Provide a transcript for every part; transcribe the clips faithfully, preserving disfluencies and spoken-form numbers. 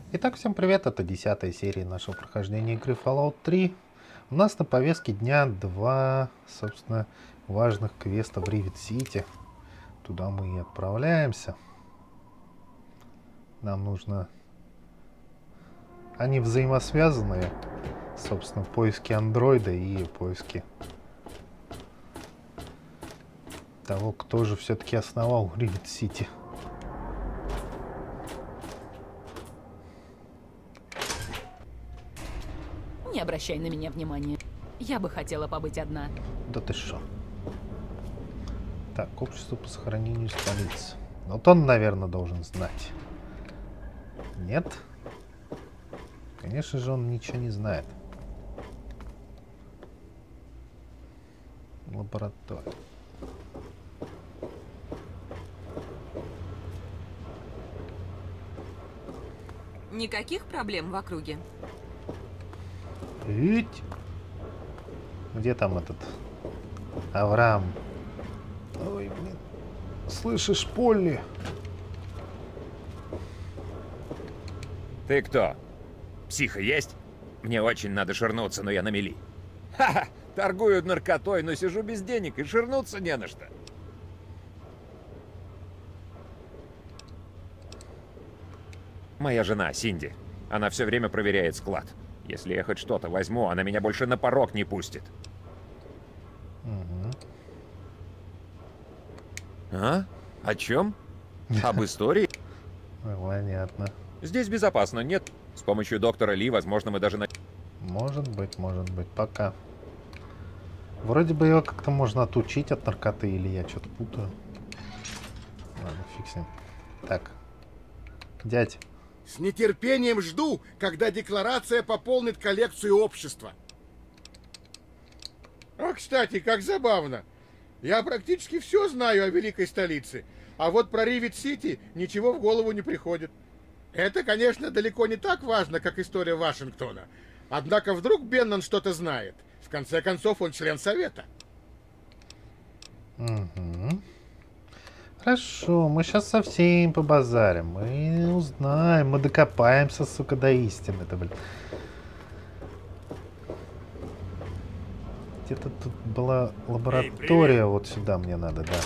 Итак, всем привет, это десятая серия нашего прохождения игры Fallout три. У нас на повестке дня два, собственно, важных квеста в Ривет-Сити. Туда мы и отправляемся. Нам нужно... Они взаимосвязанные, собственно, поиски андроида и поиски того, кто же все-таки основал Ривет-Сити. Не обращай на меня внимания. Я бы хотела побыть одна. Да ты шо? Так, общество по сохранению столицы. Вот он, наверное, должен знать. Нет? Конечно же, он ничего не знает. Лаборатория. Никаких проблем в округе? Ведь... Где там этот Авраам? Ой, блин. Слышишь, Полли? Ты кто? Психа есть? Мне очень надо ширнуться, но я на мели. Ха-ха! Торгую наркотой, но сижу без денег и ширнуться не на что. Моя жена, Синди. Она все время проверяет склад. Если я хоть что-то возьму, она меня больше на порог не пустит. Угу. А? О чем? Об истории? Понятно. Здесь безопасно, нет? С помощью доктора Ли, возможно, мы даже на... Может быть, может быть. Пока. Вроде бы его как-то можно отучить от наркоты, или я что-то путаю. Ладно, фиг с ним. Так. Дядь. С нетерпением жду, когда декларация пополнит коллекцию общества. А, кстати, как забавно. Я практически все знаю о великой столице, а вот про Ривет-Сити ничего в голову не приходит. Это, конечно, далеко не так важно, как история Вашингтона. Однако вдруг Беннон что-то знает. В конце концов, он член совета. Угу. Хорошо, мы сейчас со всеми побазарим. Мы узнаем, мы докопаемся, сука, до истины-то, блин. Где-то тут была лаборатория. Эй, вот сюда мне надо, да.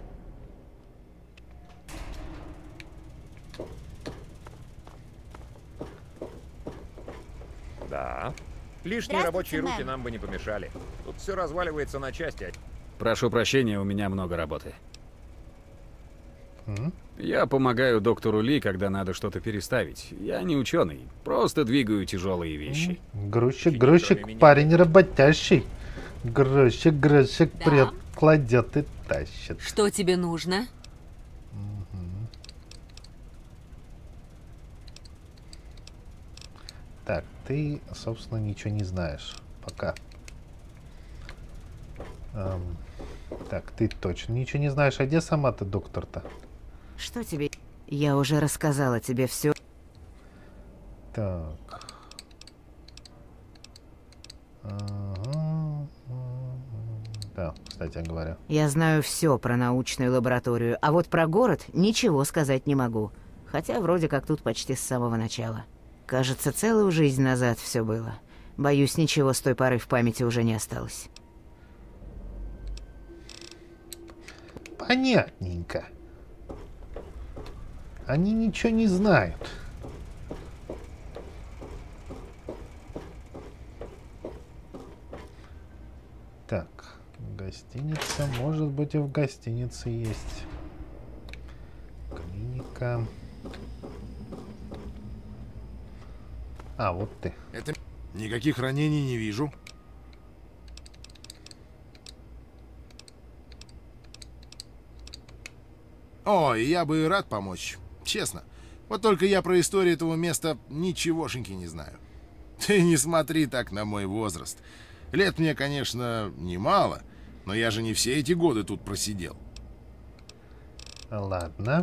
Да. Лишние рабочие руки нам бы не помешали. Тут все разваливается на части. Прошу прощения, у меня много работы. М? Я помогаю доктору Ли, когда надо что-то переставить. Я не ученый, просто двигаю тяжелые вещи. Грузчик, грузчик, парень работящий. Грузчик, грузчик, Да. прет, кладет и тащит. Что тебе нужно? Угу. Так, ты, собственно, ничего не знаешь. Пока. Эм, так, ты точно ничего не знаешь. А где сама ты, доктор-то? Что тебе? Я уже рассказала тебе все. Так. Ага. Да, кстати говоря. Я знаю все про научную лабораторию, а вот про город ничего сказать не могу. Хотя вроде как тут почти с самого начала. Кажется, целую жизнь назад все было. Боюсь, ничего с той поры в памяти уже не осталось. Понятненько. Они ничего не знают. Так, гостиница. Может быть, и в гостинице есть. Клиника. А, вот ты. Это... Никаких ранений не вижу. Ой, я бы рад помочь. Честно. Вот только я про историю этого места ничегошеньки не знаю. Ты не смотри так на мой возраст. Лет мне, конечно, немало, но я же не все эти годы тут просидел. Ладно.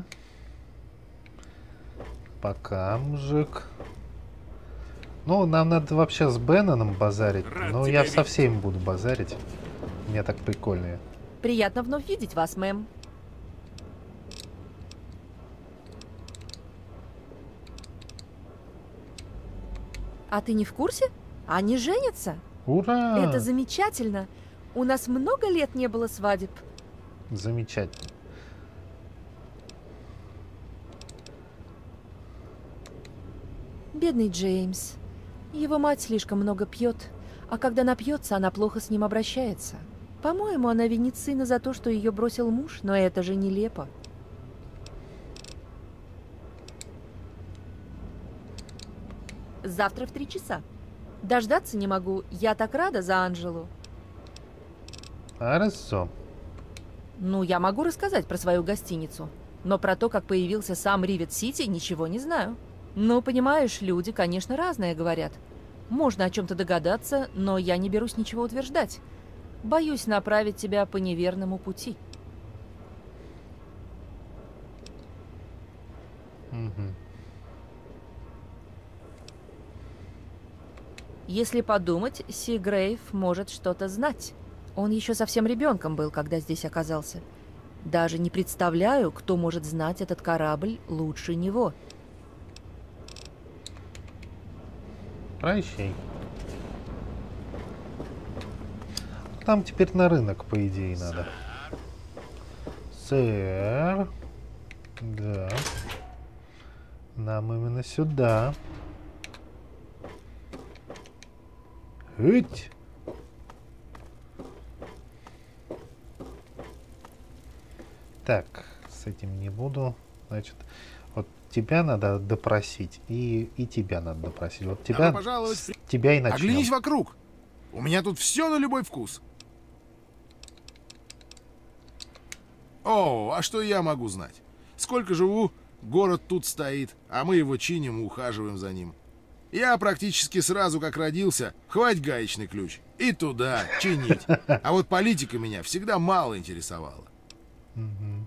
Пока, мужик. Ну, нам надо вообще с Бенноном базарить. Но я со всеми буду базарить. Мне так прикольнее. Приятно вновь видеть вас, мэм. А ты не в курсе? Они женятся. Ура! Это замечательно. У нас много лет не было свадеб. Замечательно. Бедный Джеймс. Его мать слишком много пьет, а когда напьется, она плохо с ним обращается. По-моему, она винит сына за то, что ее бросил муж, но это же нелепо. Завтра в три часа. Дождаться не могу. Я так рада за Анжелу. Хорошо. Ну, я могу рассказать про свою гостиницу, но про то, как появился сам Ривет-Сити, ничего не знаю. Ну, понимаешь, люди, конечно, разное говорят. Можно о чем-то догадаться, но я не берусь ничего утверждать. Боюсь направить тебя по неверному пути. Угу. Если подумать, Сигрейв может что-то знать. Он еще совсем ребенком был, когда здесь оказался. Даже не представляю, кто может знать этот корабль лучше него. Прощай. Там теперь на рынок, по идее, надо. Сэр. Да. Нам именно сюда. Эть. Так, с этим не буду. Значит, вот тебя надо допросить, и, и тебя надо допросить. Вот тебя, с тебя и начнем. Оглянись вокруг. У меня тут все на любой вкус. О, а что я могу знать? Сколько живу, город тут стоит, а мы его чиним и ухаживаем за ним. Я практически сразу, как родился, хвать гаечный ключ и туда чинить. А вот политика меня всегда мало интересовала. Угу.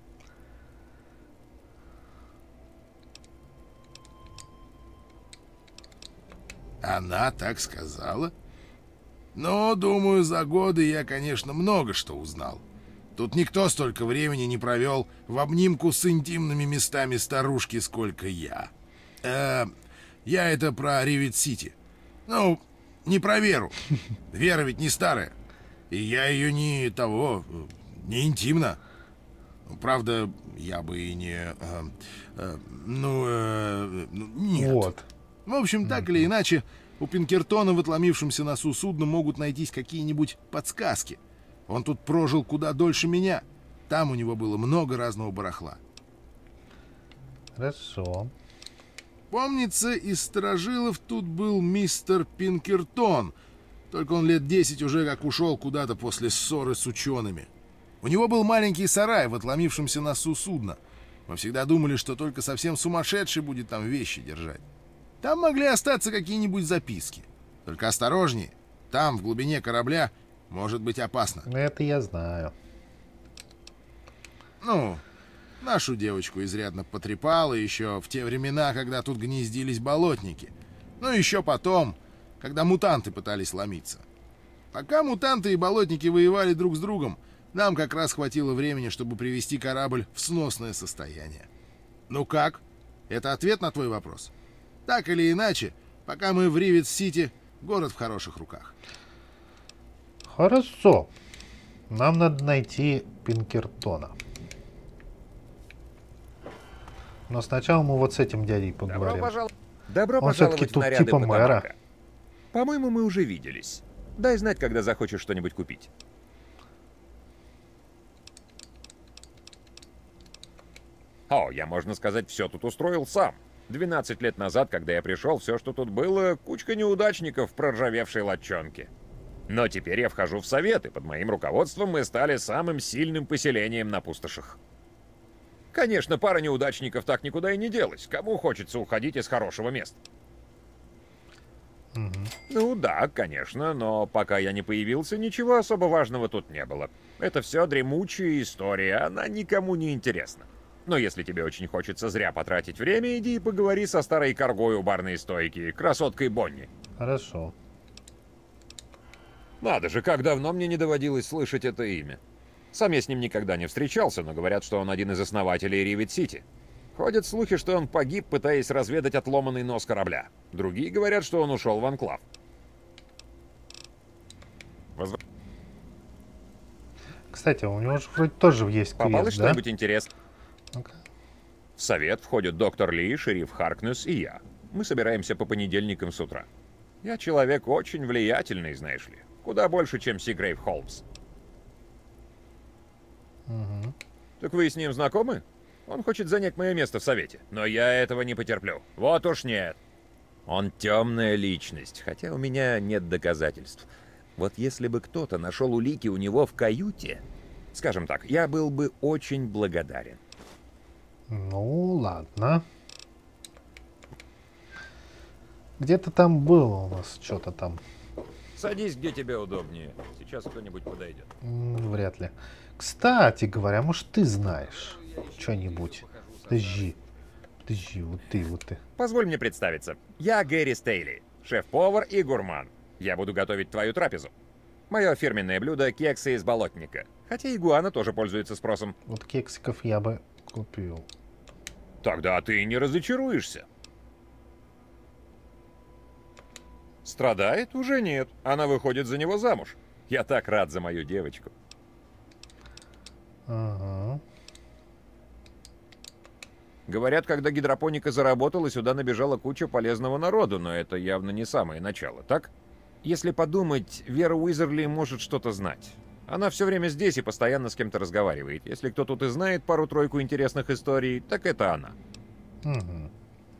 Она так сказала? Но, думаю, за годы я, конечно, много что узнал. Тут никто столько времени не провел в обнимку с интимными местами старушки, сколько я. Э, я это про Ривет-Сити. Ну, не про Веру. Вера ведь не старая. И я ее не того, не интимно. Правда, я бы и не... Э, э, ну, э, нет. Вот. В общем, так или иначе, у Пинкертона в отломившемся носу судна могут найтись какие-нибудь подсказки. Он тут прожил куда дольше меня. Там у него было много разного барахла. Хорошо. Помнится, из сторожилов тут был мистер Пинкертон. Только он лет десять уже как ушел куда-то после ссоры с учеными. У него был маленький сарай в отломившемся носу судна. Мы всегда думали, что только совсем сумасшедший будет там вещи держать. Там могли остаться какие-нибудь записки. Только осторожнее. Там, в глубине корабля, может быть опасно. Это я знаю. Ну, нашу девочку изрядно потрепало еще в те времена, когда тут гнездились болотники. Ну, еще потом, когда мутанты пытались ломиться. Пока мутанты и болотники воевали друг с другом, нам как раз хватило времени, чтобы привести корабль в сносное состояние. Ну как? Это ответ на твой вопрос? Так или иначе, пока мы в Ривет-Сити, город в хороших руках. Хорошо. Нам надо найти Пинкертона. Но сначала мы вот с этим дядей поговорим. Добро, пожал... Добро Он все-таки пожаловать в тут наряды типа мэра. Потамака. По-моему, мы уже виделись. Дай знать, когда захочешь что-нибудь купить. О, я, можно сказать, все тут устроил сам. двенадцать лет назад, когда я пришел, все, что тут было, кучка неудачников в проржавевшей латчонке. Но теперь я вхожу в совет, и под моим руководством мы стали самым сильным поселением на пустошах. Конечно, пара неудачников так никуда и не делась. Кому хочется уходить из хорошего места? Угу. Ну да, конечно, но пока я не появился, ничего особо важного тут не было. Это все дремучая история, она никому не интересна. Но если тебе очень хочется зря потратить время, иди и поговори со старой коргой у барной стойки, красоткой Бонни. Хорошо. Надо же, как давно мне не доводилось слышать это имя. Сам я с ним никогда не встречался, но говорят, что он один из основателей Ривет-Сити. Ходят слухи, что он погиб, пытаясь разведать отломанный нос корабля. Другие говорят, что он ушел в анклав. Возв... Кстати, у него же вроде тоже есть квест, Попалось да? что-нибудь интересное? Ну-ка. В совет входят доктор Ли, шериф Харкнес и я. Мы собираемся по понедельникам с утра. Я человек очень влиятельный, знаешь ли. Куда больше, чем Сигрейв Холмс. Угу. Так вы с ним знакомы? Он хочет занять мое место в совете, но я этого не потерплю. Вот уж нет. Он темная личность, хотя у меня нет доказательств. Вот если бы кто-то нашел улики у него в каюте, скажем так, я был бы очень благодарен. Ну, ладно. Где-то там было у нас что-то там. Садись, где тебе удобнее. Сейчас кто-нибудь подойдет. М, Вряд ли. Кстати говоря, может, ты знаешь что-нибудь? Подожди. Подожди, вот ты, вот ты. Позволь мне представиться. Я Гэри Стейли, шеф-повар и гурман. Я буду готовить твою трапезу. Мое фирменное блюдо — кексы из болотника. Хотя игуана тоже пользуется спросом. Вот кексиков я бы купил. Тогда ты не разочаруешься. Страдает? Уже нет. Она выходит за него замуж. Я так рад за мою девочку. Ага. Говорят, когда гидропоника заработала, сюда набежала куча полезного народу, но это явно не самое начало, так? Если подумать, Вера Уизерли может что-то знать. Она все время здесь и постоянно с кем-то разговаривает. Если кто тут и знает пару-тройку интересных историй, так это она. Угу.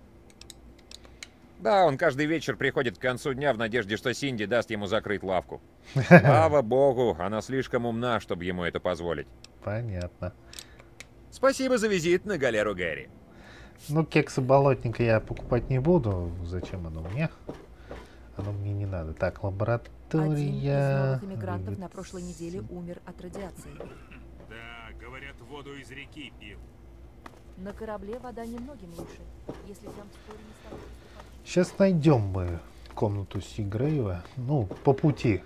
Да, он каждый вечер приходит к концу дня в надежде, что Синди даст ему закрыть лавку. Слава богу, она слишком умна, чтобы ему это позволить. Понятно. Спасибо за визит на галеру Гэри. Ну, кексы болотника я покупать не буду. Зачем оно мне? Оно мне не надо. Так, лаборатория. Один из новых иммигрантов на прошлой неделе умер от радиации. Да, говорят, воду из реки пил. На корабле вода немногим лучше. Если там вскоре не станут поступать. Сейчас найдем мы комнату Сигрейва. Ну, по пути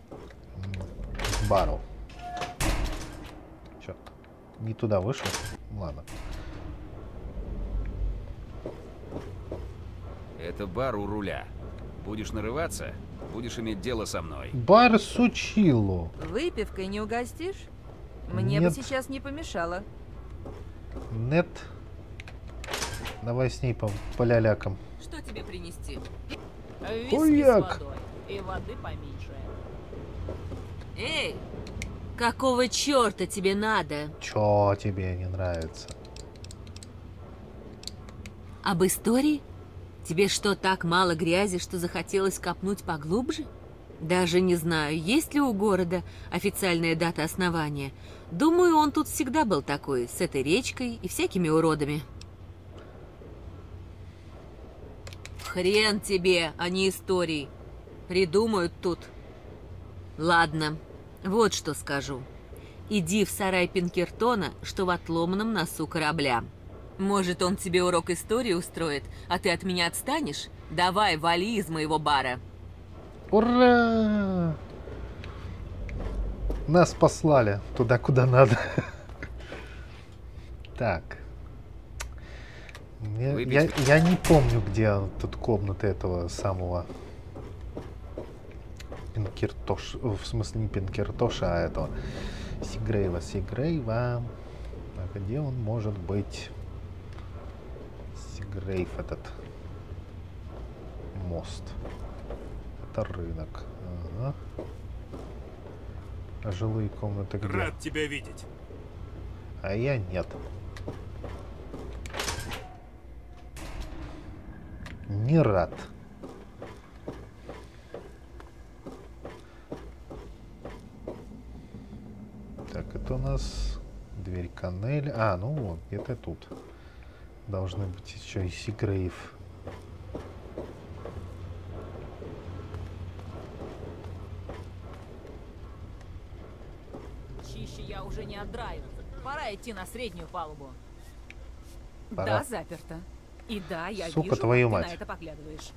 к бару. Черт. Не туда вышел. Ладно. Это бар у руля. Будешь нарываться, будешь иметь дело со мной. Бар Сучило. Выпивкой не угостишь? Мне Нет. бы сейчас не помешало. Нет. Давай с ней по полялякам. Что тебе принести? Виски Хуяк. с водой и воды поменьше. Эй, какого черта тебе надо? Чё тебе не нравится? Об истории? Тебе что, так мало грязи, что захотелось копнуть поглубже? Даже не знаю, есть ли у города официальная дата основания. Думаю, он тут всегда был такой, с этой речкой и всякими уродами. Хрен тебе, а не истории. Придумают тут. Ладно, вот что скажу. Иди в сарай Пинкертона, что в отломанном носу корабля. Может, он тебе урок истории устроит, а ты от меня отстанешь? Давай, вали из моего бара. Ура! Нас послали туда, куда надо. Так. Я, я, я не помню, где тут комната этого самого Пинкертош. В смысле, не Пинкертоша, а этого Сигрейва. Сигрейва. А где он может быть? Сигрейв этот. Мост. Это рынок. Ага. А жилые комнаты где? Рад тебя видеть. А я нет. Не рад. Так, это у нас дверь Каннель. А, ну вот, где-то тут. Должны быть еще и Сигрейв. Чище я уже не отдраю. Пора идти на среднюю палубу. Пора. Да, заперто. И да, я Сука, вижу, твою как ты мать. на это поглядываешь.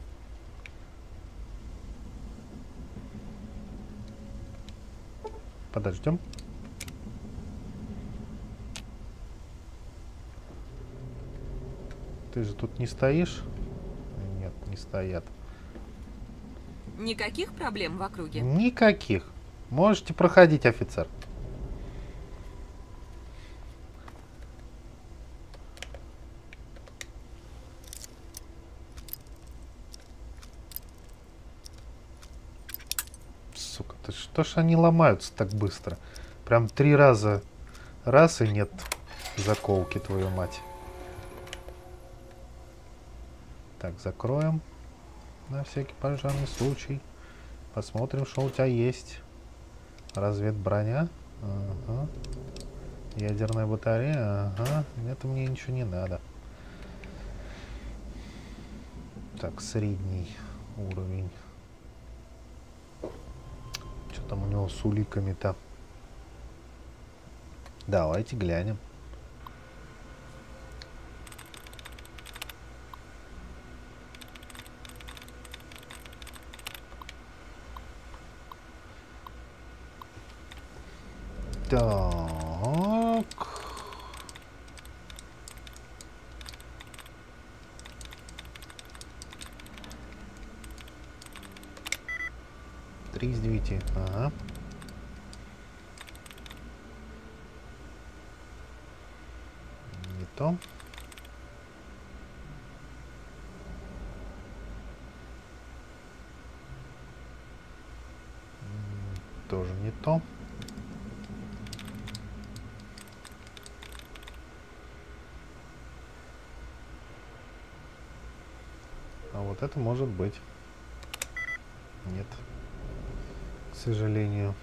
Подождем. Ты же тут не стоишь? Нет, не стоят. Никаких проблем в округе? Никаких. Можете проходить, офицер. Сука, ты что ж они ломаются так быстро? Прям три раза раз и нет заколки, твою мать. Так, закроем на всякий пожарный случай. Посмотрим, что у тебя есть. Разведброня. Ага. Ядерная батарея. Ага. Это мне ничего не надо. Так, средний уровень. Что там у него с уликами-то? Давайте глянем. Так. Три из девяти. Ага. Не то. М, Тоже не то. А вот это может быть. Нет. К сожалению.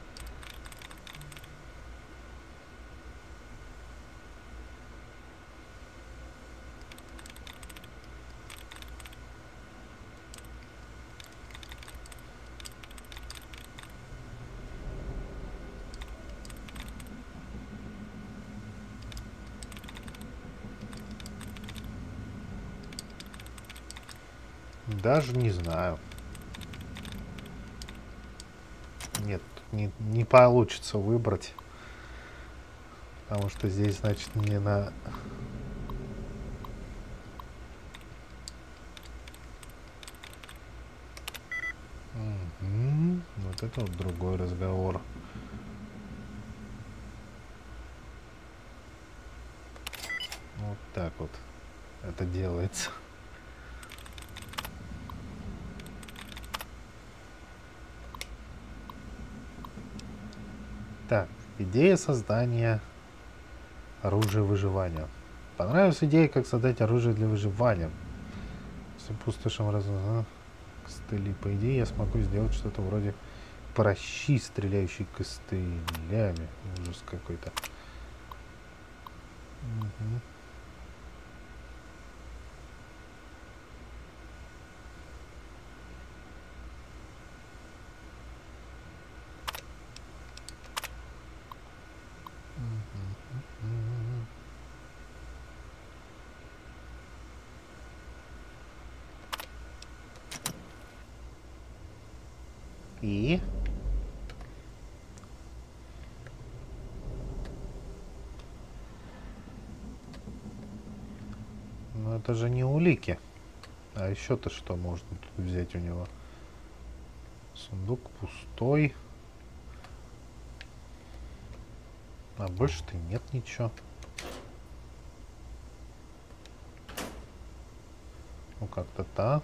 Даже не знаю. Нет, не, не получится выбрать. Потому что здесь, значит, не на... Угу. Вот это вот другой разговор. Вот так вот это делается. Так, идея создания оружия выживания. Понравилась идея, как создать оружие для выживания. С пустошем раз... Ага. Костыли. По идее, я смогу сделать что-то вроде прощи, стреляющей костылями. Ужас какой-то. Угу. И ну это же не улики. А еще-то что можно тут взять у него? Сундук пустой. А больше-то нет ничего. Ну как-то та.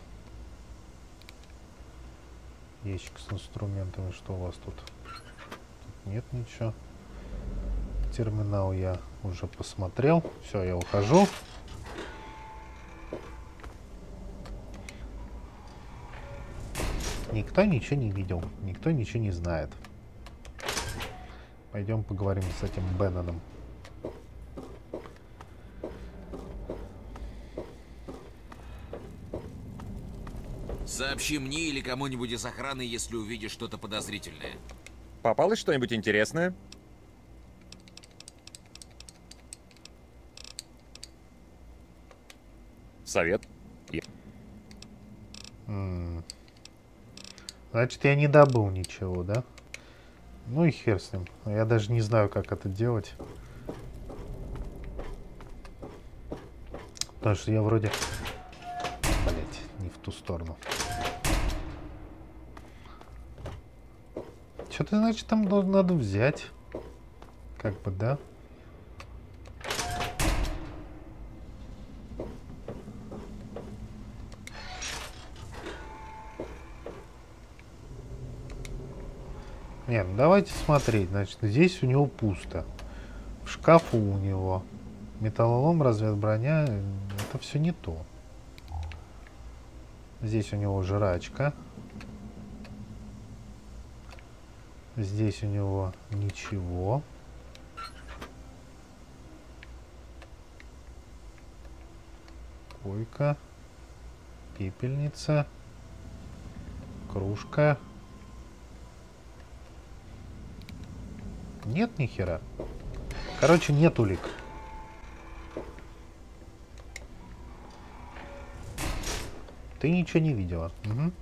Ящик с инструментами. Что у вас тут? Тут нет ничего. Терминал я уже посмотрел. Все, я ухожу. Никто ничего не видел. Никто ничего не знает. Пойдем поговорим с этим Бенноном. Сообщи мне или кому-нибудь из охраны, если увидишь что-то подозрительное. Попалось что-нибудь интересное? Совет? Я... М-м. Значит, я не добыл ничего, да? Ну и хер с ним. Я даже не знаю, как это делать. Потому что я вроде... Блять, не в ту сторону. Что-то, значит, там надо взять. Как бы, да? Нет, ну давайте смотреть. Значит, здесь у него пусто. В шкафу у него металлолом, разведброня. Это все не то. Здесь у него жрачка. Здесь у него ничего. Койка. Пепельница. Кружка. Нет ни хера. Короче, нет улик. Ты ничего не видела. Угу.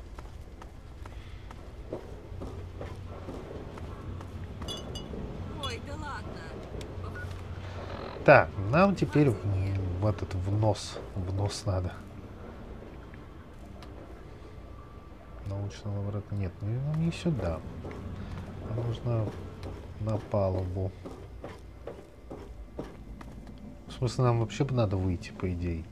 Ой, да ладно. Так, нам теперь в, в этот в нос. В нос надо. Научного врата нет. Ну, не сюда. Нам нужно на палубу. В смысле, нам вообще бы надо выйти, по идее.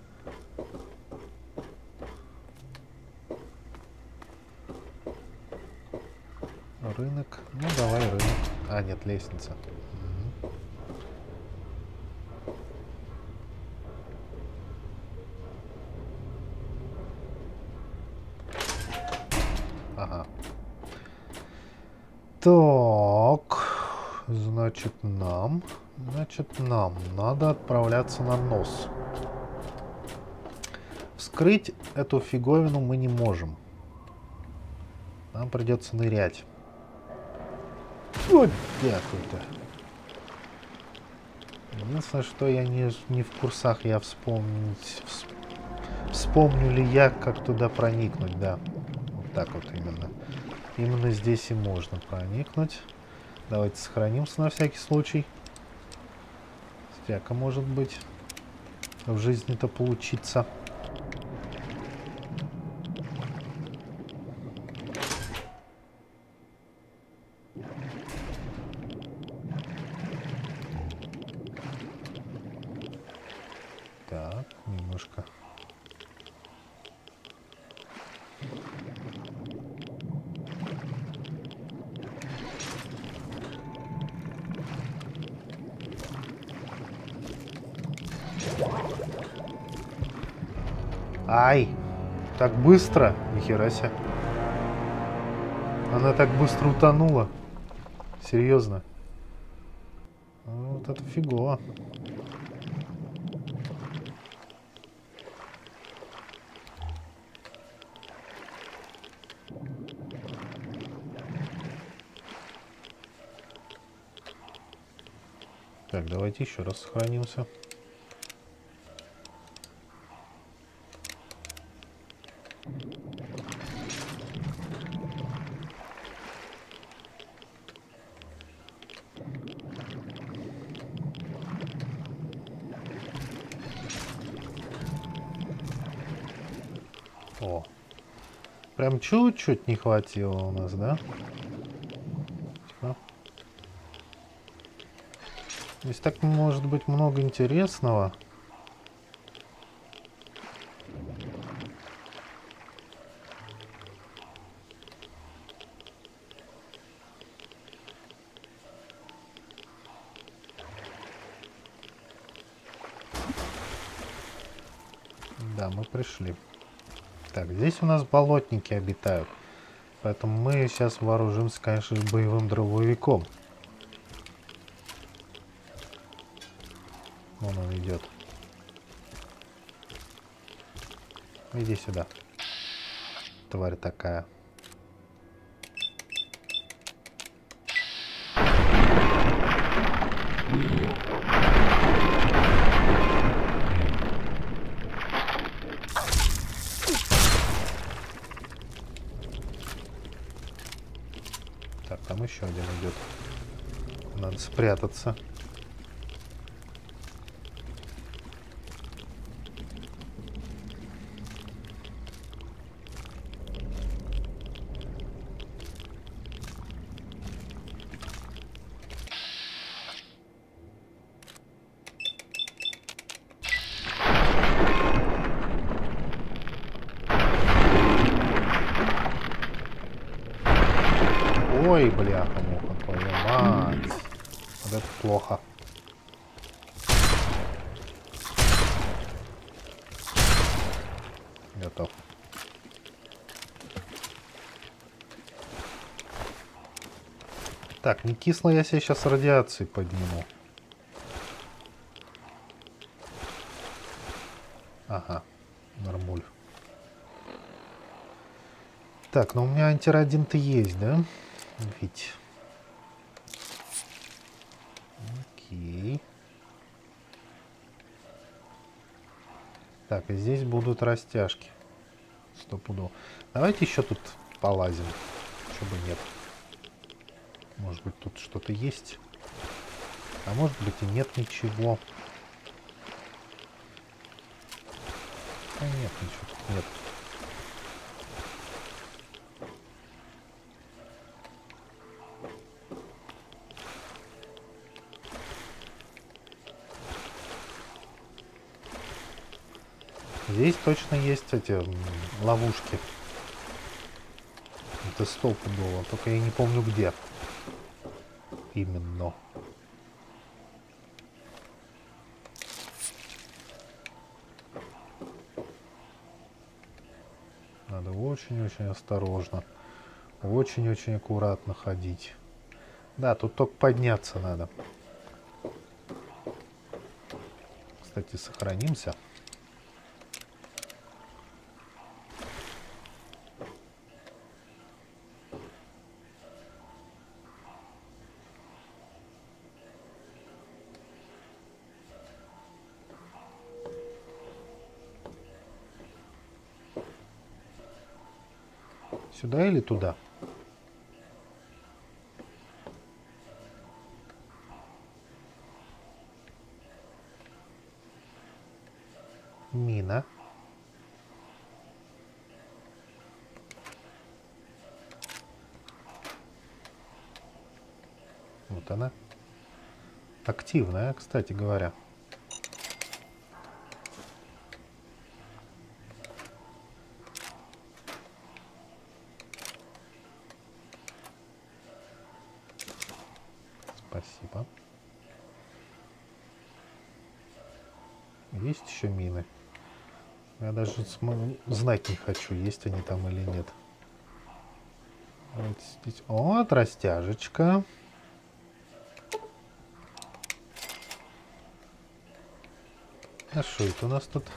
Рынок. Ну, давай рынок. А, нет, лестница. Угу. Ага. Так. Значит, нам... Значит, нам надо отправляться на нос. Вскрыть эту фиговину мы не можем. Нам придется нырять. Вот дякую-то. Единственное, что я не, не в курсах, я вспомнить... Всп... Вспомню ли я, как туда проникнуть, да. Вот так вот именно. Именно здесь и можно проникнуть. Давайте сохранимся на всякий случай. Всяко может быть в жизни-то получится. Так, немножко. Ай! Так быстро! Нихера себе. Она так быстро утонула. Серьезно. Вот это фигово. Так, давайте еще раз сохранимся. О, прям чуть-чуть не хватило у нас, да? Типа. Здесь так может быть много интересного. Да, мы пришли. Так, здесь у нас болотники обитают. Поэтому мы сейчас вооружимся, конечно, боевым дробовиком. Вон он идет. Иди сюда. Тварь такая. Так, там еще один идет. Надо спрятаться. Ой, бляха-муха, твою мать. Вот это плохо. Готов. Так, не кисло, я себе сейчас радиации подниму. Ага, нормуль. Так, ну у меня антирадин-то есть, да? Ведь. Окей. Так, и здесь будут растяжки. Стопудово. Давайте еще тут полазим. Чего бы нет. Может быть, тут что-то есть. А может быть, и нет ничего. А нет, ничего тут нет. Здесь точно есть эти м, ловушки. Это стопудово. Только я не помню где. Именно. Надо очень-очень осторожно. Очень-очень аккуратно ходить. Да, тут только подняться надо. Кстати, сохранимся. Сюда или туда? Мина. Вот она. Активная, кстати говоря. Спасибо. Есть еще мины? Я даже см- знать не хочу, есть они там или нет. Вот здесь. Вот растяжечка. А что это у нас тут?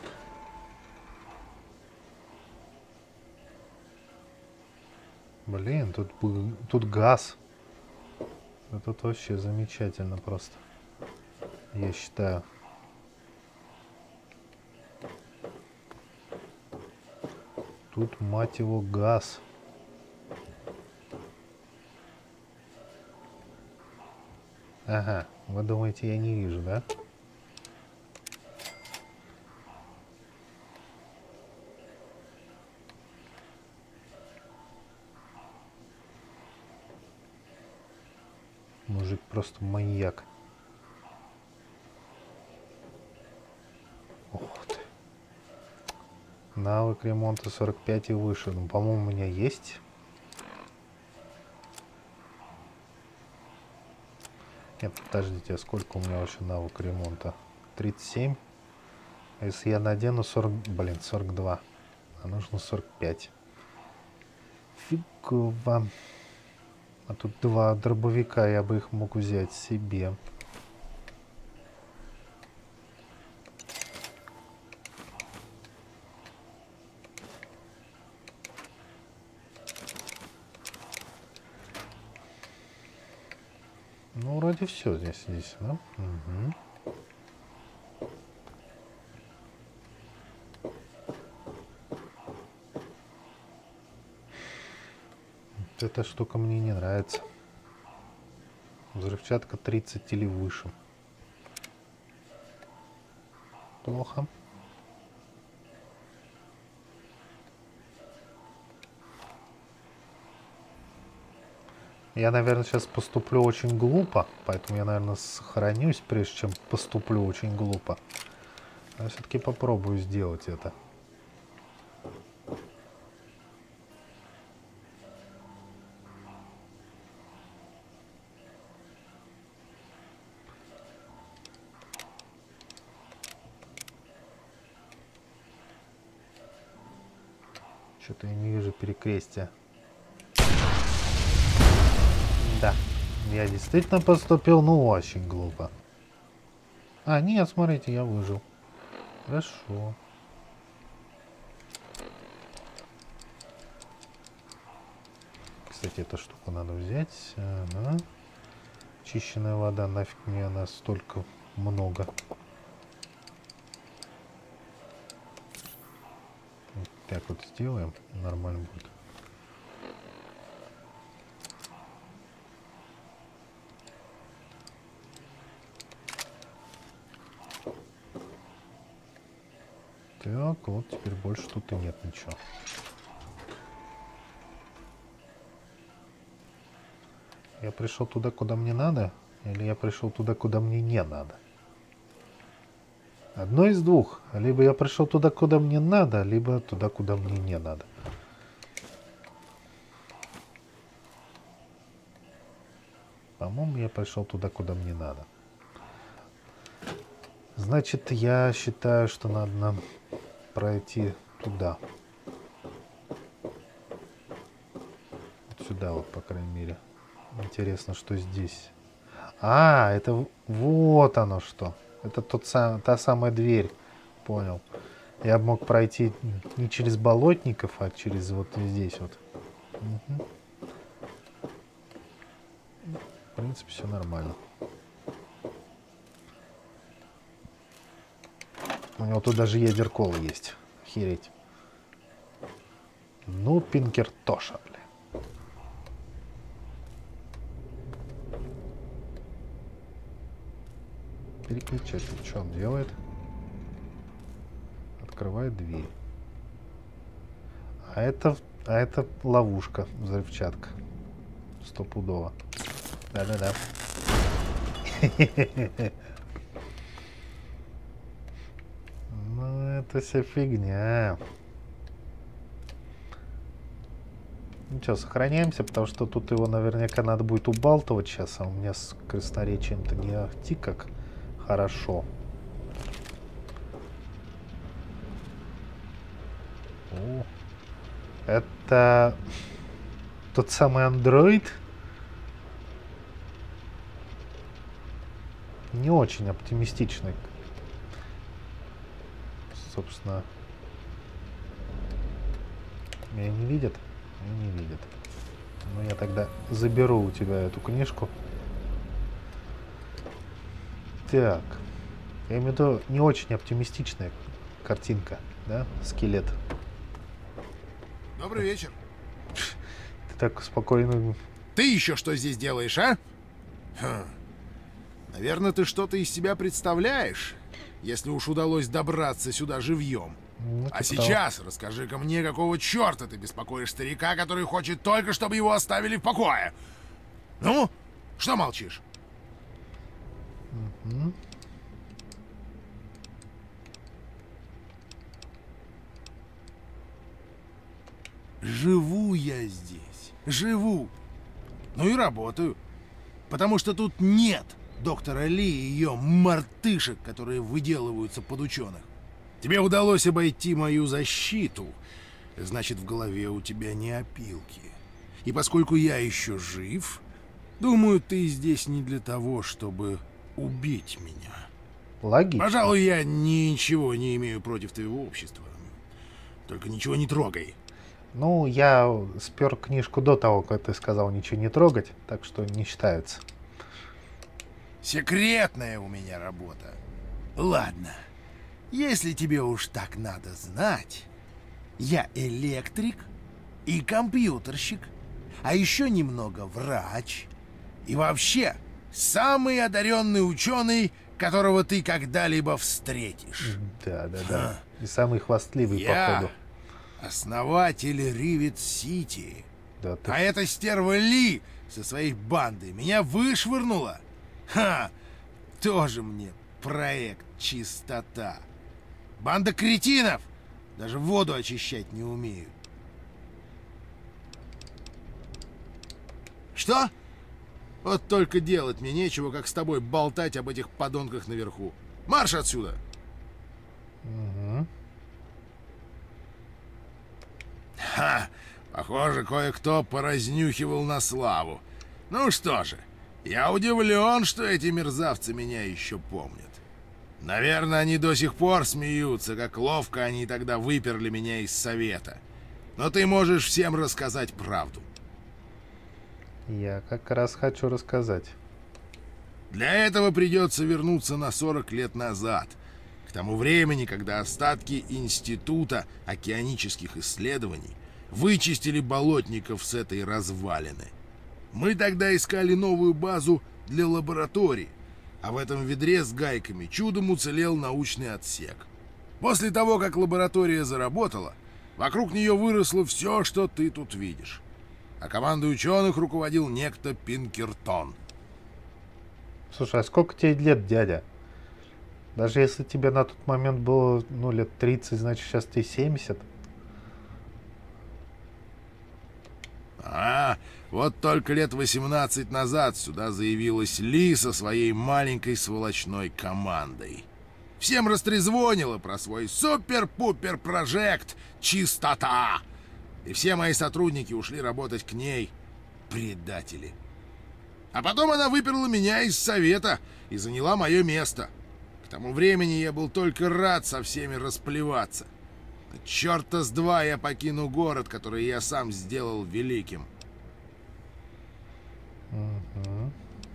Блин, тут, тут газ. Да тут вообще замечательно просто. Я считаю. Тут, мать его, газ. Ага, вы думаете, я не вижу, да? Мужик просто маньяк. Ух ты. Навык ремонта сорок пять и выше. Ну, по-моему, у меня есть. Нет, подождите, а сколько у меня вообще навык ремонта? тридцать семь. А если я надену сорок... Блин, сорок два. А нужно сорок пять. Фигово. А тут два дробовика, я бы их мог взять себе. Ну, вроде все здесь, здесь, да? Угу. Вот эта штука мне не нравится. Взрывчатка тридцать или выше. Плохо. Я, наверное, сейчас поступлю очень глупо, поэтому я, наверное, сохранюсь, прежде чем поступлю очень глупо. Я все-таки попробую сделать это. Что-то я не вижу перекрестия. Да, я действительно поступил, ну, очень глупо. А, нет, смотрите, я выжил. Хорошо. Кстати, эту штуку надо взять. Ага. Очищенная вода, нафиг мне она столько много. Вот так вот сделаем, нормально будет. Так, вот теперь больше тут и нет ничего. Я пришел туда, куда мне надо, или я пришел туда, куда мне не надо? Одно из двух. Либо я пришел туда, куда мне надо, либо туда, куда мне не надо. По-моему, я пришел туда, куда мне надо. Значит, я считаю, что надо нам пройти туда. Вот сюда вот, по крайней мере. Интересно, что здесь. А, это вот оно что. Это тот сам, та самая дверь. Понял. Я мог пройти не через болотников, а через вот здесь вот. Угу. В принципе, все нормально. У него тут даже ядеркол есть. Охереть. Ну, Пинкер тоже, бля. Переключатель. Что он делает? Открывает дверь. А это, а это ловушка, взрывчатка. Стопудово. Да-да-да. Ну, это вся фигня. Ну что, сохраняемся, потому что тут его наверняка надо будет убалтывать сейчас, а у меня с красноречием-то не ахти как хорошо. О, это тот самый андроид. Не очень оптимистичный. Собственно, меня не видят? Меня не видят. Ну, я тогда заберу у тебя эту книжку. Так. Я имею в виду не очень оптимистичная картинка, да? Скелет. Добрый вечер. Ты так спокойно... Ты еще что здесь делаешь, а? Хм. Наверное, ты что-то из себя представляешь, если уж удалось добраться сюда живьем. Ну, а типа сейчас того. расскажи-ка мне, какого черта ты беспокоишь старика, который хочет только, чтобы его оставили в покое. Ну, что молчишь? Угу. Живу я здесь, живу. Ну и работаю. Потому что тут нет доктора Ли и ее мартышек, которые выделываются под ученых. Тебе удалось обойти мою защиту. Значит, в голове у тебя не опилки. И поскольку я еще жив, думаю, ты здесь не для того, чтобы убить меня. Логично. Пожалуй, я ничего не имею против твоего общества. Только ничего не трогай. Ну, я спер книжку до того, как ты сказал ничего не трогать, так что не считается. Секретная у меня работа. Ладно, если тебе уж так надо знать, я электрик и компьютерщик, а еще немного врач и вообще самый одаренный ученый, которого ты когда-либо встретишь. Да, да, да. И самый хвастливый, я... походу. Основатель Ривет-Сити. Да, ты... А эта стерва Ли со своей бандой меня вышвырнула. Ха! Тоже мне проект чистота. Банда кретинов! Даже воду очищать не умеют. Что? Вот только делать мне нечего, как с тобой болтать об этих подонках наверху. Марш отсюда! Угу. Ха! Похоже, кое-кто поразнюхивал на славу. Ну что же, я удивлен, что эти мерзавцы меня еще помнят. Наверное, они до сих пор смеются, как ловко они тогда выперли меня из совета. Но ты можешь всем рассказать правду. Я как раз хочу рассказать. Для этого придется вернуться на сорок лет назад, к тому времени, когда остатки Института океанических исследований вычистили болотников с этой развалины. Мы тогда искали новую базу для лаборатории, а в этом ведре с гайками чудом уцелел научный отсек. После того, как лаборатория заработала, вокруг нее выросло все, что ты тут видишь. А командой ученых руководил некто Пинкертон. Слушай, а сколько тебе лет, дядя? Даже если тебе на тот момент было, ну, лет тридцать, значит, сейчас тебе семьдесят. А, вот только лет восемнадцать назад сюда заявилась Ли со своей маленькой сволочной командой. Всем растрезвонила про свой супер-пупер-прожект «Чистота». И все мои сотрудники ушли работать к ней. Предатели. А потом она выперла меня из совета и заняла мое место. К тому времени я был только рад со всеми расплеваться. Чёрта с два я покину город, который я сам сделал великим. Угу.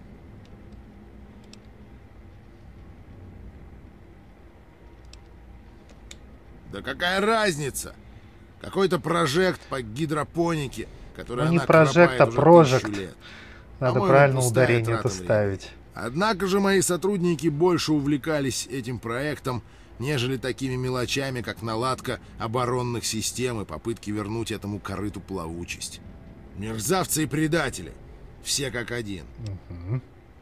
Да какая разница? Какой-то прожект по гидропонике, который Ну, не она прожект, а кропает уже прожект. тысячу лет. Надо По-моему, правильно пустая ударение трата это времени. ставить. Однако же мои сотрудники больше увлекались этим проектом, нежели такими мелочами, как наладка оборонных систем и попытки вернуть этому корыту плавучесть. Мерзавцы и предатели. Все как один. Угу.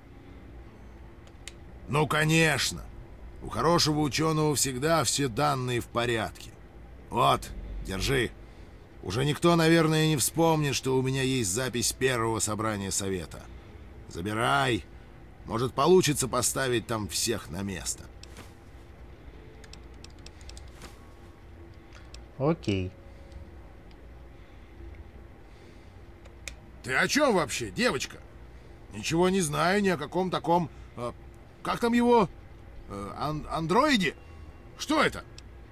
Ну, конечно. У хорошего ученого всегда все данные в порядке. Вот, держи. Уже никто, наверное, не вспомнит, что у меня есть запись первого собрания совета. Забирай. Может, получится поставить там всех на место. Окей. Ты о чем вообще, девочка? Ничего не знаю ни о каком таком... Э, как там его? Э, ан андроиде? Что это?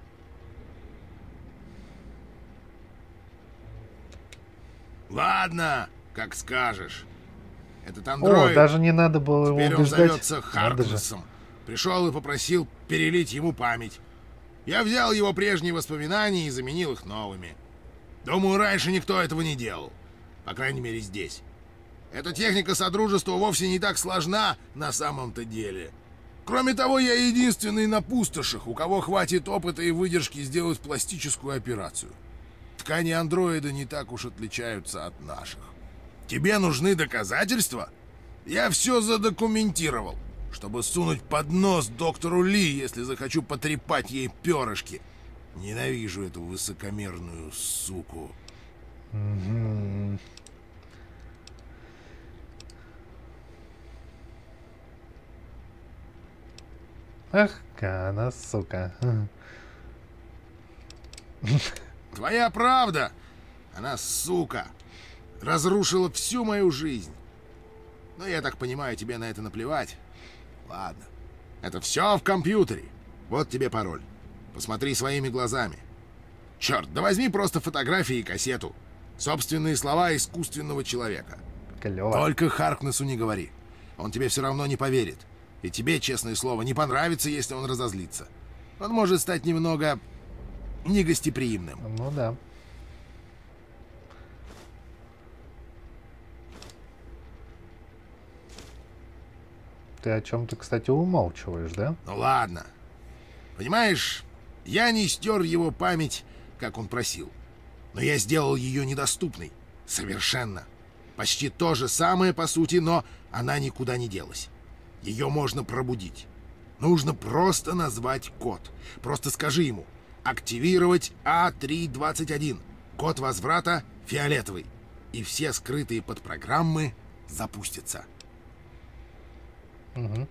Ладно, как скажешь. Этот андроид... О, даже не надо было его Теперь он убеждать. зовется Надо же. Харкнессом. Пришел и попросил перелить ему память. Я взял его прежние воспоминания и заменил их новыми. Думаю, раньше никто этого не делал. По крайней мере, здесь. Эта техника Содружества вовсе не так сложна на самом-то деле. Кроме того, я единственный на пустошах, у кого хватит опыта и выдержки сделать пластическую операцию. Ткани андроида не так уж отличаются от наших. Тебе нужны доказательства? Я все задокументировал, чтобы сунуть под нос доктору Ли, если захочу потрепать ей перышки. Ненавижу эту высокомерную суку. Угу. Ах, она, сука. Твоя правда. Она, сука, разрушила всю мою жизнь. Но я так понимаю, тебе на это наплевать. Ладно. Это все в компьютере. Вот тебе пароль. Посмотри своими глазами. Черт, да возьми просто фотографии и кассету. Собственные слова искусственного человека. Клево. Только Харкнессу не говори. Он тебе все равно не поверит. И тебе, честное слово, не понравится, если он разозлится. Он может стать немного негостеприимным. Ну да. Ты о чем-то, кстати, умалчиваешь, да? Ну ладно. Понимаешь, я не стер его память, как он просил. Но я сделал ее недоступной. Совершенно. Почти то же самое, по сути, но она никуда не делась. Ее можно пробудить. Нужно просто назвать код. Просто скажи ему. Активировать А три двадцать один. Код возврата фиолетовый. И все скрытые подпрограммы запустятся. Угу.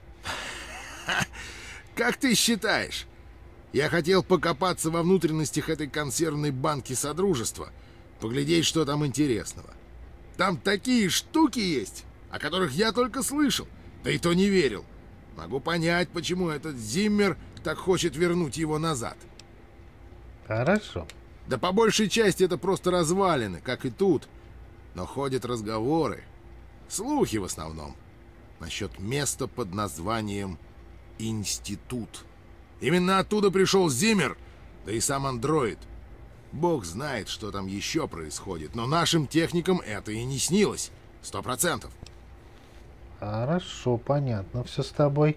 Как ты считаешь? Я хотел покопаться во внутренностях этой консервной банки Содружества, Поглядеть, что там интересного. Там такие штуки есть, о которых я только слышал, да и то не верил. Могу понять, почему этот Зиммер так хочет вернуть его назад. Хорошо. Да по большей части это просто развалины, как и тут. Но ходят разговоры, слухи в основном, насчет места под названием Институт. Именно оттуда пришел Зиммер, да и сам андроид. Бог знает, что там еще происходит, но нашим техникам это и не снилось. Сто процентов. Хорошо, понятно все с тобой.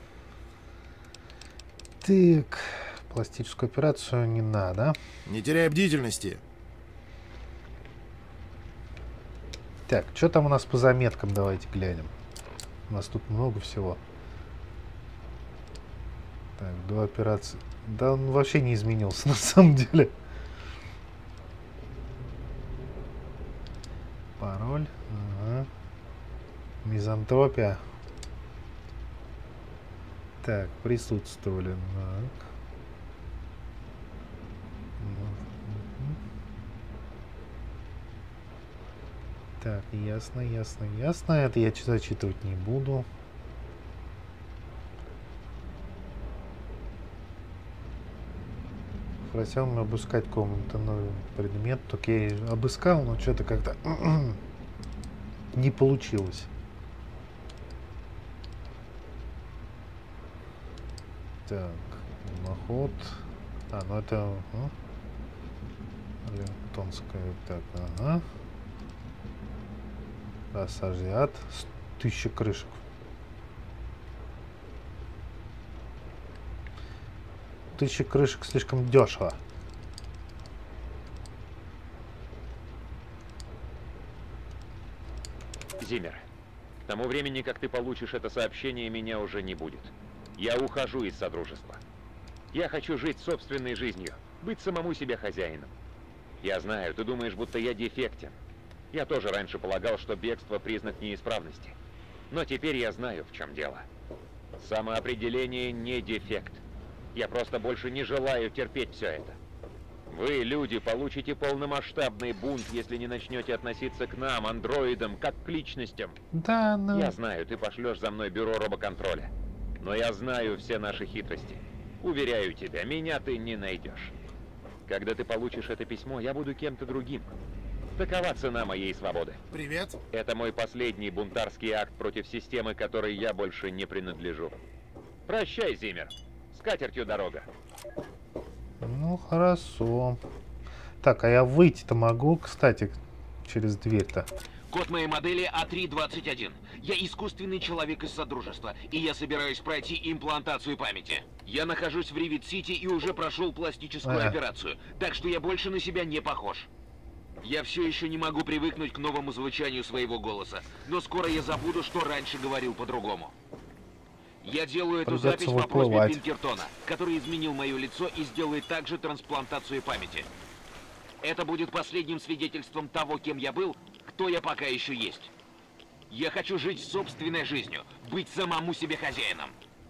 Так, пластическую операцию не надо. Не теряй бдительности. Так, что там у нас по заметкам, давайте глянем. У нас тут много всего. Так, до операции. Да он вообще не изменился на самом деле. Пароль. Ага. Мизантропия. Так, присутствовали. Так. Так, ясно, ясно, ясно. Это я зачитывать не буду. Просил меня обыскать комнату, новый предмет. Только я и обыскал, но что-то как-то не получилось. Так, луноход. А, ну это... Ага. Лентонская. Так, ага. Ассажиат. Тысяча крышек. Тысяча крышек слишком дешево. Зиммер, к тому времени, как ты получишь это сообщение, меня уже не будет. Я ухожу из Содружества. Я хочу жить собственной жизнью, быть самому себе хозяином. Я знаю, ты думаешь, будто я дефектен. Я тоже раньше полагал, что бегство признак неисправности. Но теперь я знаю, в чем дело. Самоопределение не дефект. Я просто больше не желаю терпеть все это. Вы, люди, получите полномасштабный бунт, если не начнете относиться к нам, андроидам, как к личностям. Да, ну... Я знаю, ты пошлешь за мной бюро робоконтроля. Но я знаю все наши хитрости. Уверяю тебя, меня ты не найдешь. Когда ты получишь это письмо, я буду кем-то другим. Такова цена моей свободы. Привет. Это мой последний бунтарский акт против системы, которой я больше не принадлежу. Прощай, Зиммер. С катертью дорога. Ну, хорошо. Так, а я выйти-то могу, кстати, через дверь-то. Код моей модели А три двадцать один. Я искусственный человек из Содружества, и я собираюсь пройти имплантацию памяти. Я нахожусь в Ривет-Сити и уже прошел пластическую а. операцию, так что я больше на себя не похож. Я все еще не могу привыкнуть к новому звучанию своего голоса, но скоро я забуду, что раньше говорил по-другому. Я делаю эту Придется запись по выплывать. просьбе Пинкертона, который изменил мое лицо и сделает также трансплантацию памяти. Это будет последним свидетельством того, кем я был, кто я пока еще есть. Я хочу жить собственной жизнью, быть самому себе хозяином.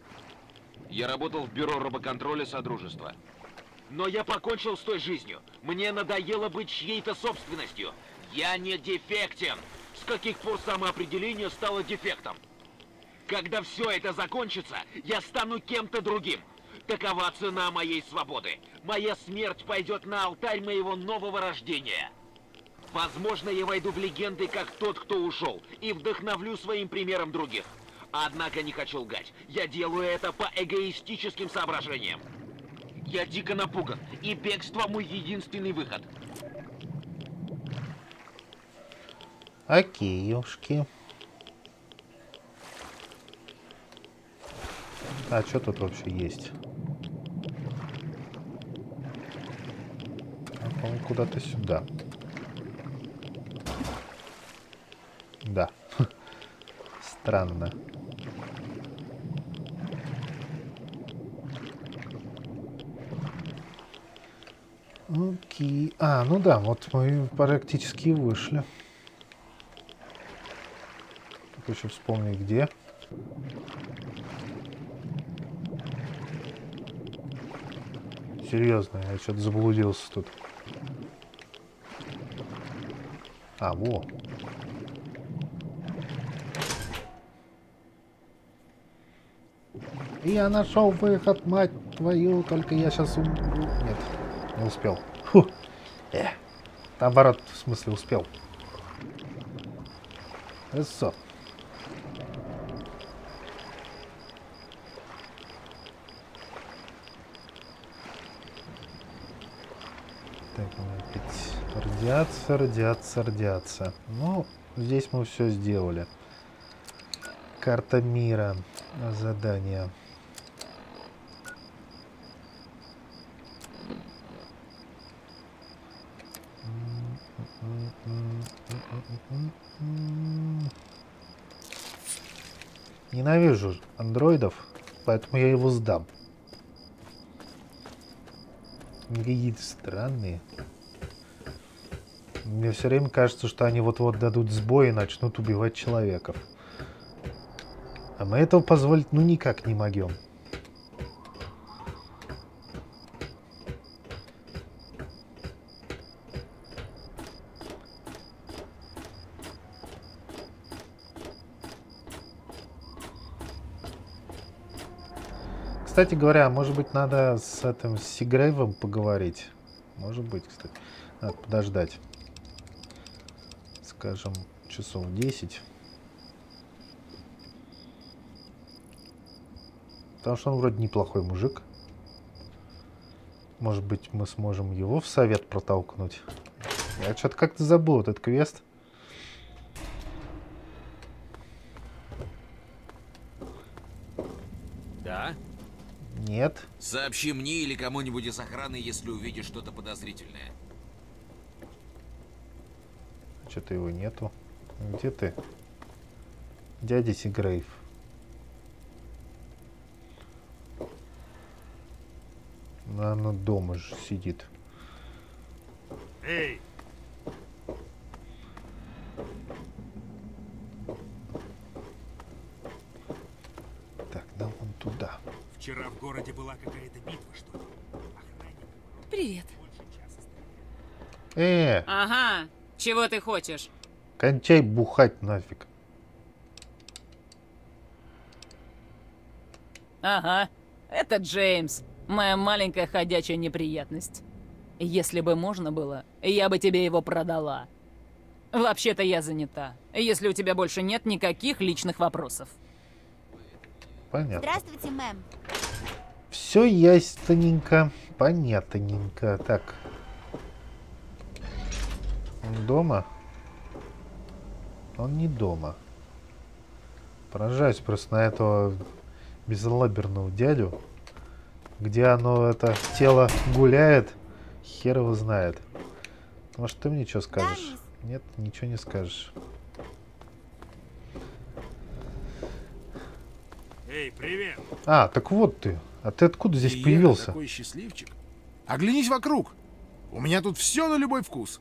Я работал в бюро робоконтроля Содружества. Но я покончил с той жизнью. Мне надоело быть чьей-то собственностью. Я не дефектен. С каких пор самоопределение стало дефектом? Когда все это закончится, я стану кем-то другим. Такова цена моей свободы. Моя смерть пойдет на алтарь моего нового рождения. Возможно, я войду в легенды как тот, кто ушел, и вдохновлю своим примером других. Однако не хочу лгать. Я делаю это по эгоистическим соображениям. Я дико напуган, и бегство мой единственный выход. Окейушки. А что тут вообще есть? А, по-моему, куда-то сюда. Да. Странно. Окей. А, ну да, вот мы практически вышли. Только еще вспомни, где. Серьезно, я что-то заблудился тут. А, во. Я нашел выход, мать твою, только я сейчас умру. Нет, не успел. Фу. Э. Наоборот, в смысле, успел. Хорошо. Так, опять радиация, радиация, радиация. Ну, здесь мы все сделали. Карта мира. Задание. Ненавижу андроидов, поэтому я его сдам. Какие-то странные. Мне все время кажется, что они вот-вот дадут сбой и начнут убивать человеков. А мы этого позволить ну никак не могем. Кстати говоря, может быть, надо с этим Сигрейвом поговорить. Может быть, кстати. Надо подождать. Скажем, часов десять. Потому что он вроде неплохой мужик. Может быть, мы сможем его в совет протолкнуть. Я что-то как-то забыл этот квест. Да? Нет. Сообщи мне или кому-нибудь из охраны, если увидишь что-то подозрительное. Что-то его нету. Где ты? Дядя Сигрейв. Наверное, дома же сидит. Эй! Так, да вон туда. Вчера в городе была какая-то битва, что ли? Охранник. Привет. Э, Ага. Чего ты хочешь? кончай бухать нафиг. Ага. Это Джеймс. Моя маленькая ходячая неприятность. Если бы можно было, я бы тебе его продала. Вообще-то я занята. Если у тебя больше нет никаких личных вопросов. Понятно. Здравствуйте, мэм. Все ясненько, понятненько. Так. Он дома? Он не дома. Поражаюсь просто на этого безалаберного дядю. Где оно, это тело, гуляет, хер его знает. Может, ты мне что скажешь? Да, нет, ничего не скажешь. Эй, привет! А, так вот ты. А ты откуда здесь И появился? я такой счастливчик. Оглянись вокруг. У меня тут все на любой вкус.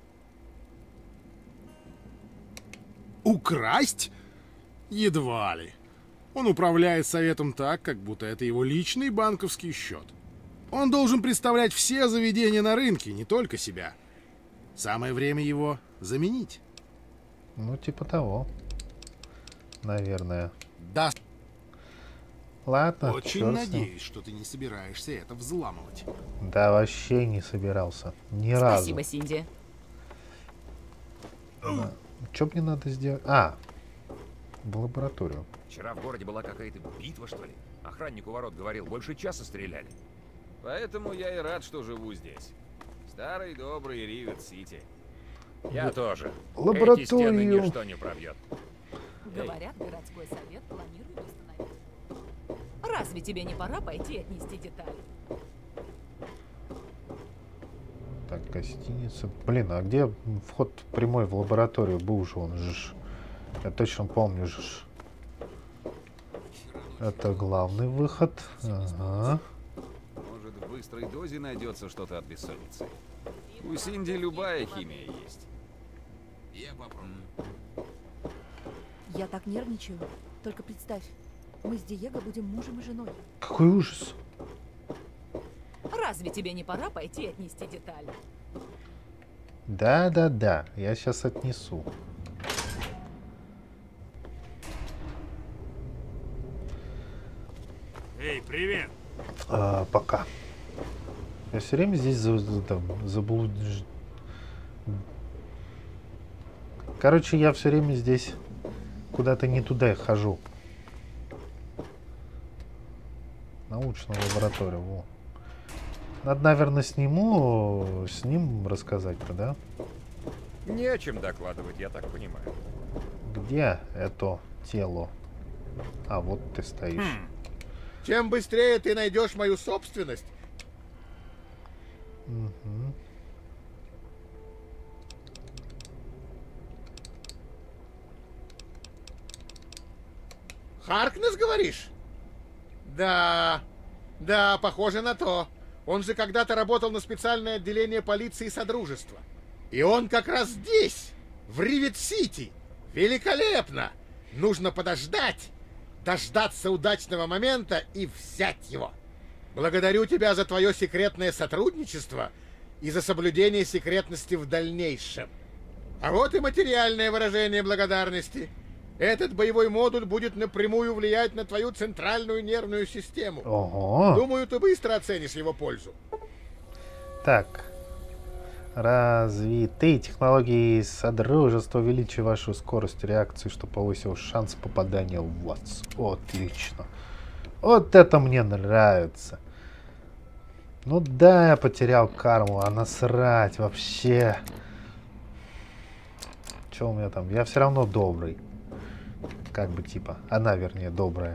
Украсть? Едва ли. Он управляет советом так, как будто это его личный банковский счет. Он должен представлять все заведения на рынке, не только себя. Самое время его заменить. Ну, типа того. Наверное. Да. Ладно, Очень чёрт с ним. надеюсь, что ты не собираешься это взламывать. Да вообще не собирался. Ни разу. Спасибо, Синди. Да. Что мне надо сделать? А, в лабораторию. Вчера в городе была какая-то битва, что ли? Охранник у ворот говорил, больше часа стреляли. Поэтому я и рад, что живу здесь. Старый добрый Ривет-Сити. Я тоже. Лабораторию. Эти стены ничто не пробьет. Говорят, городской совет планирует установить. Разве тебе не пора пойти отнести детали? Так, гостиница. Блин, а где вход прямой в лабораторию был же он же? ж. Я точно помню же. ж. Это главный выход. Ага. Может, в быстрой дозе найдется что-то от бессонницы. У Синди любая химия есть. Я попробую. Я так нервничаю. Только представь, мы с Диего будем мужем и женой. Какой ужас. Разве тебе не пора пойти отнести детали? Да-да-да, я сейчас отнесу. Эй, привет! А, пока. Я все время здесь за, за, там, заблуд... Короче, я все время здесь куда-то не туда хожу. Научную лабораторию, во. Надо, наверное, сниму, с ним рассказать-то, да? Не о чем докладывать, я так понимаю. Где это тело? А, вот ты стоишь. Хм. Чем быстрее ты найдешь мою собственность... Угу. Харкнес, говоришь? Да, да, похоже на то. Он же когда-то работал на специальное отделение полиции Содружества. И он как раз здесь, в Ривет-Сити. Великолепно! Нужно подождать, дождаться удачного момента и взять его. Благодарю тебя за твое секретное сотрудничество и за соблюдение секретности в дальнейшем. А вот и материальное выражение благодарности. Этот боевой модуль будет напрямую влиять на твою центральную нервную систему. Ого. Думаю, ты быстро оценишь его пользу. Так. Развитые технологии Содружества увеличивают вашу скорость реакции, что повысил шанс попадания в вас. Отлично. Вот это мне нравится. Ну да, я потерял карму, а насрать вообще. Че у меня там? Я все равно добрый. Как бы типа. Она, вернее, добрая.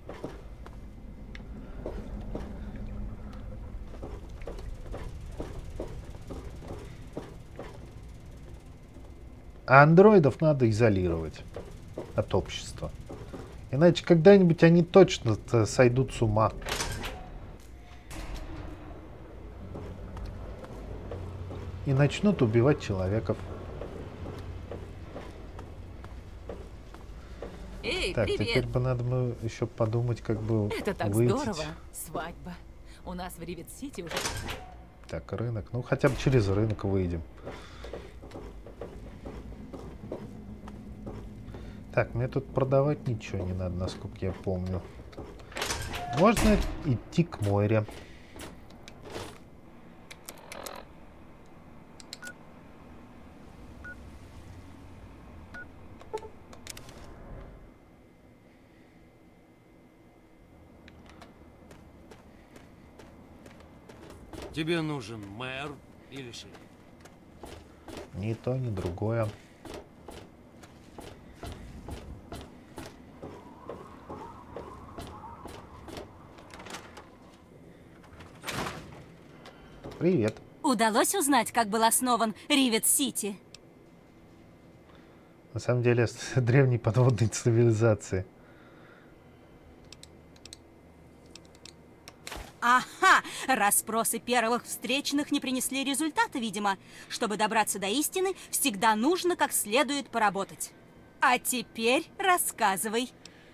А андроидов надо изолировать от общества. Иначе когда-нибудь они точно сойдут с ума. И начнут убивать человеков. Эй, так, привет. теперь бы надо бы еще подумать, как бы Это так выйти. здорово. Свадьба. У нас в Ривет-Сити уже... Так, рынок. Ну, хотя бы через рынок выйдем. Так, мне тут продавать ничего не надо, насколько я помню. Можно идти к Мойре. Тебе нужен мэр или шериф? Ни то, ни другое. Привет. Удалось узнать, как был основан Ривет-Сити? На самом деле, с древней подводной цивилизации. Ага, расспросы первых встречных не принесли результата, видимо. Чтобы добраться до истины, всегда нужно как следует поработать. А теперь рассказывай.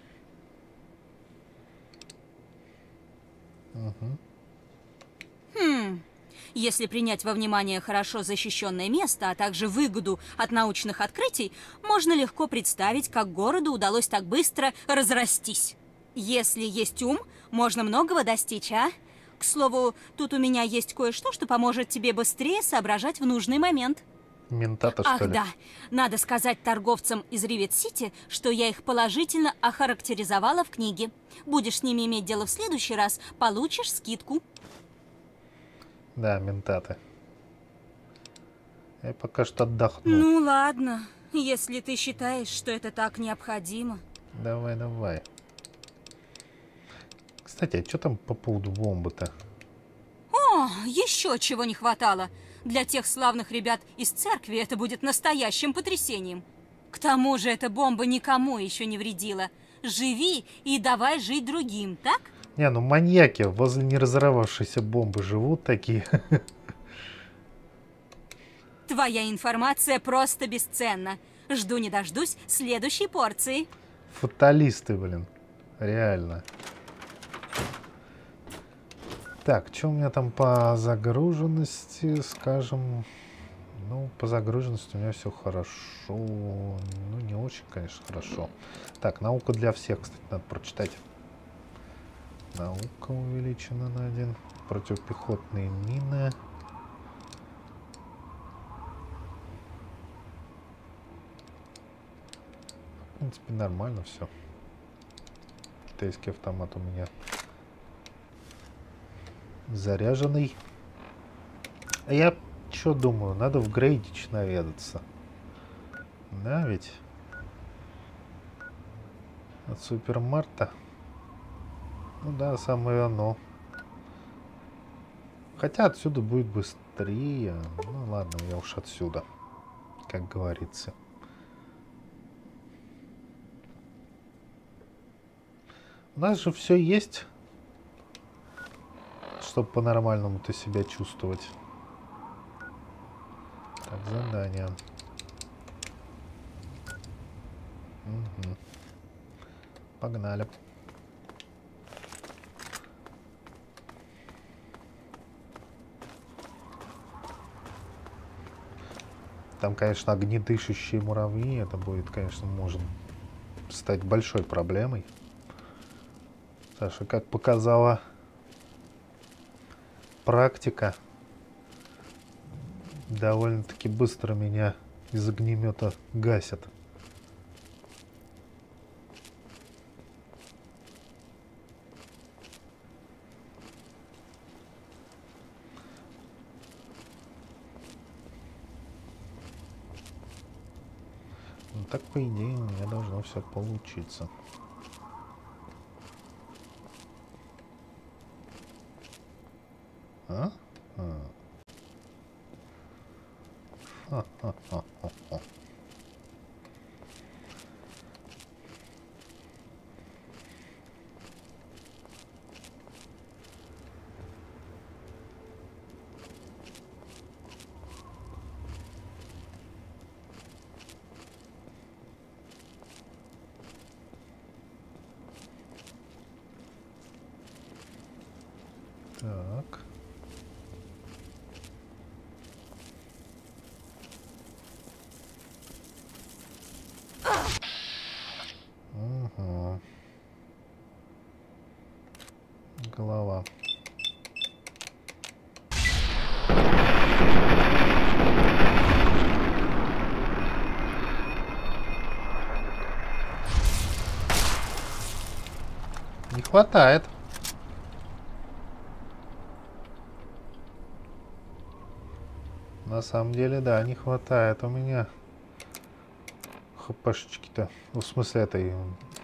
Угу. Хм... Если принять во внимание хорошо защищенное место, а также выгоду от научных открытий, можно легко представить, как городу удалось так быстро разрастись. Если есть ум, можно многого достичь, а? К слову, тут у меня есть кое-что, что поможет тебе быстрее соображать в нужный момент. Ментата, что Ах, ли? да. Надо сказать торговцам из Ривет-Сити, что я их положительно охарактеризовала в книге. Будешь с ними иметь дело в следующий раз, получишь скидку. Да, ментаты. Я пока что отдохну. Ну ладно, если ты считаешь, что это так необходимо. Давай, давай. Кстати, а что там по поводу бомбы-то? О, еще чего не хватало. Для тех славных ребят из церкви это будет настоящим потрясением. К тому же эта бомба никому еще не вредила. Живи и давай жить другим, так? Не, ну маньяки возле неразорвавшейся бомбы живут такие. Твоя информация просто бесценна. Жду не дождусь следующей порции. Фаталисты, блин. Реально. Так, что у меня там по загруженности, скажем... Ну, по загруженности у меня все хорошо. Ну, не очень, конечно, хорошо. Так, наука для всех, кстати, надо прочитать. Наука увеличена на один. Противопехотные мины. В принципе, нормально все. Китайский автомат у меня заряженный. А я что думаю, надо в Грейдич наведаться. Да, ведь? От Супермарта. Ну да, самое оно. Хотя отсюда будет быстрее. Ну ладно, я уж отсюда, как говорится. У нас же все есть, чтобы по-нормальному-то себя чувствовать. Так, задание. Угу. Погнали. Там, конечно, огнедышащие муравьи. Это будет, конечно, может стать большой проблемой. Саша, как показала практика, довольно-таки быстро меня из огнемета гасят. Ну, так, по идее, у меня должно все получиться. А? А. Ха-ха-ха-ха-ха. Так. Угу. Голова. Не хватает. На самом деле, да, не хватает у меня хпшечки-то. Ну, в смысле, этой...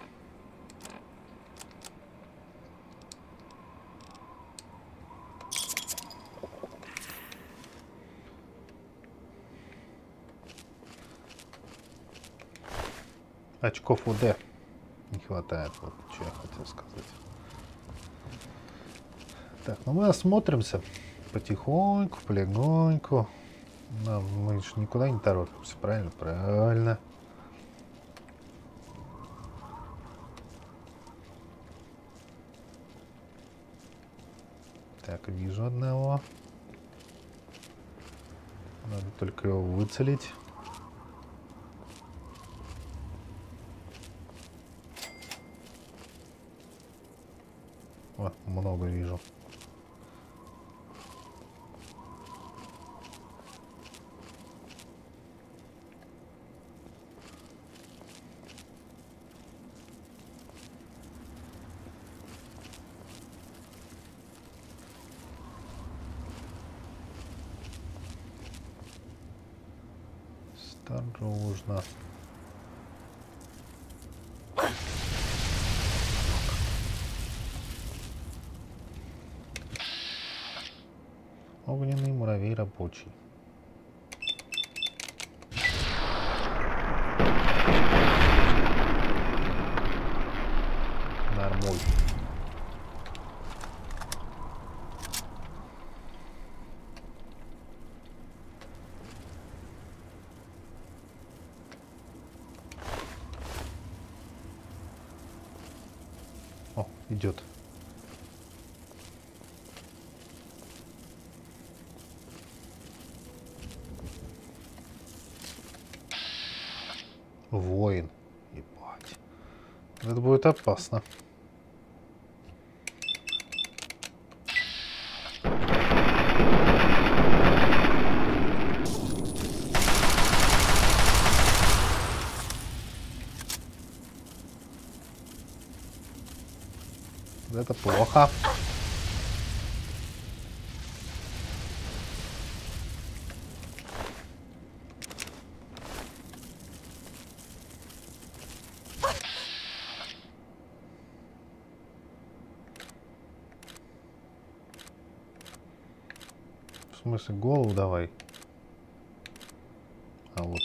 очков УД не хватает. Вот что я хотел сказать. Так, ну мы осмотримся потихоньку, полегоньку. Но мы же никуда не торопимся, правильно? Правильно. Так, вижу одного. Надо только его выцелить. О, много вижу. Осторожно. Огненный муравей рабочий. Нормуль. О, идет. Воин. Ебать. Это будет опасно. Это плохо. В смысле, голову давай. А вот.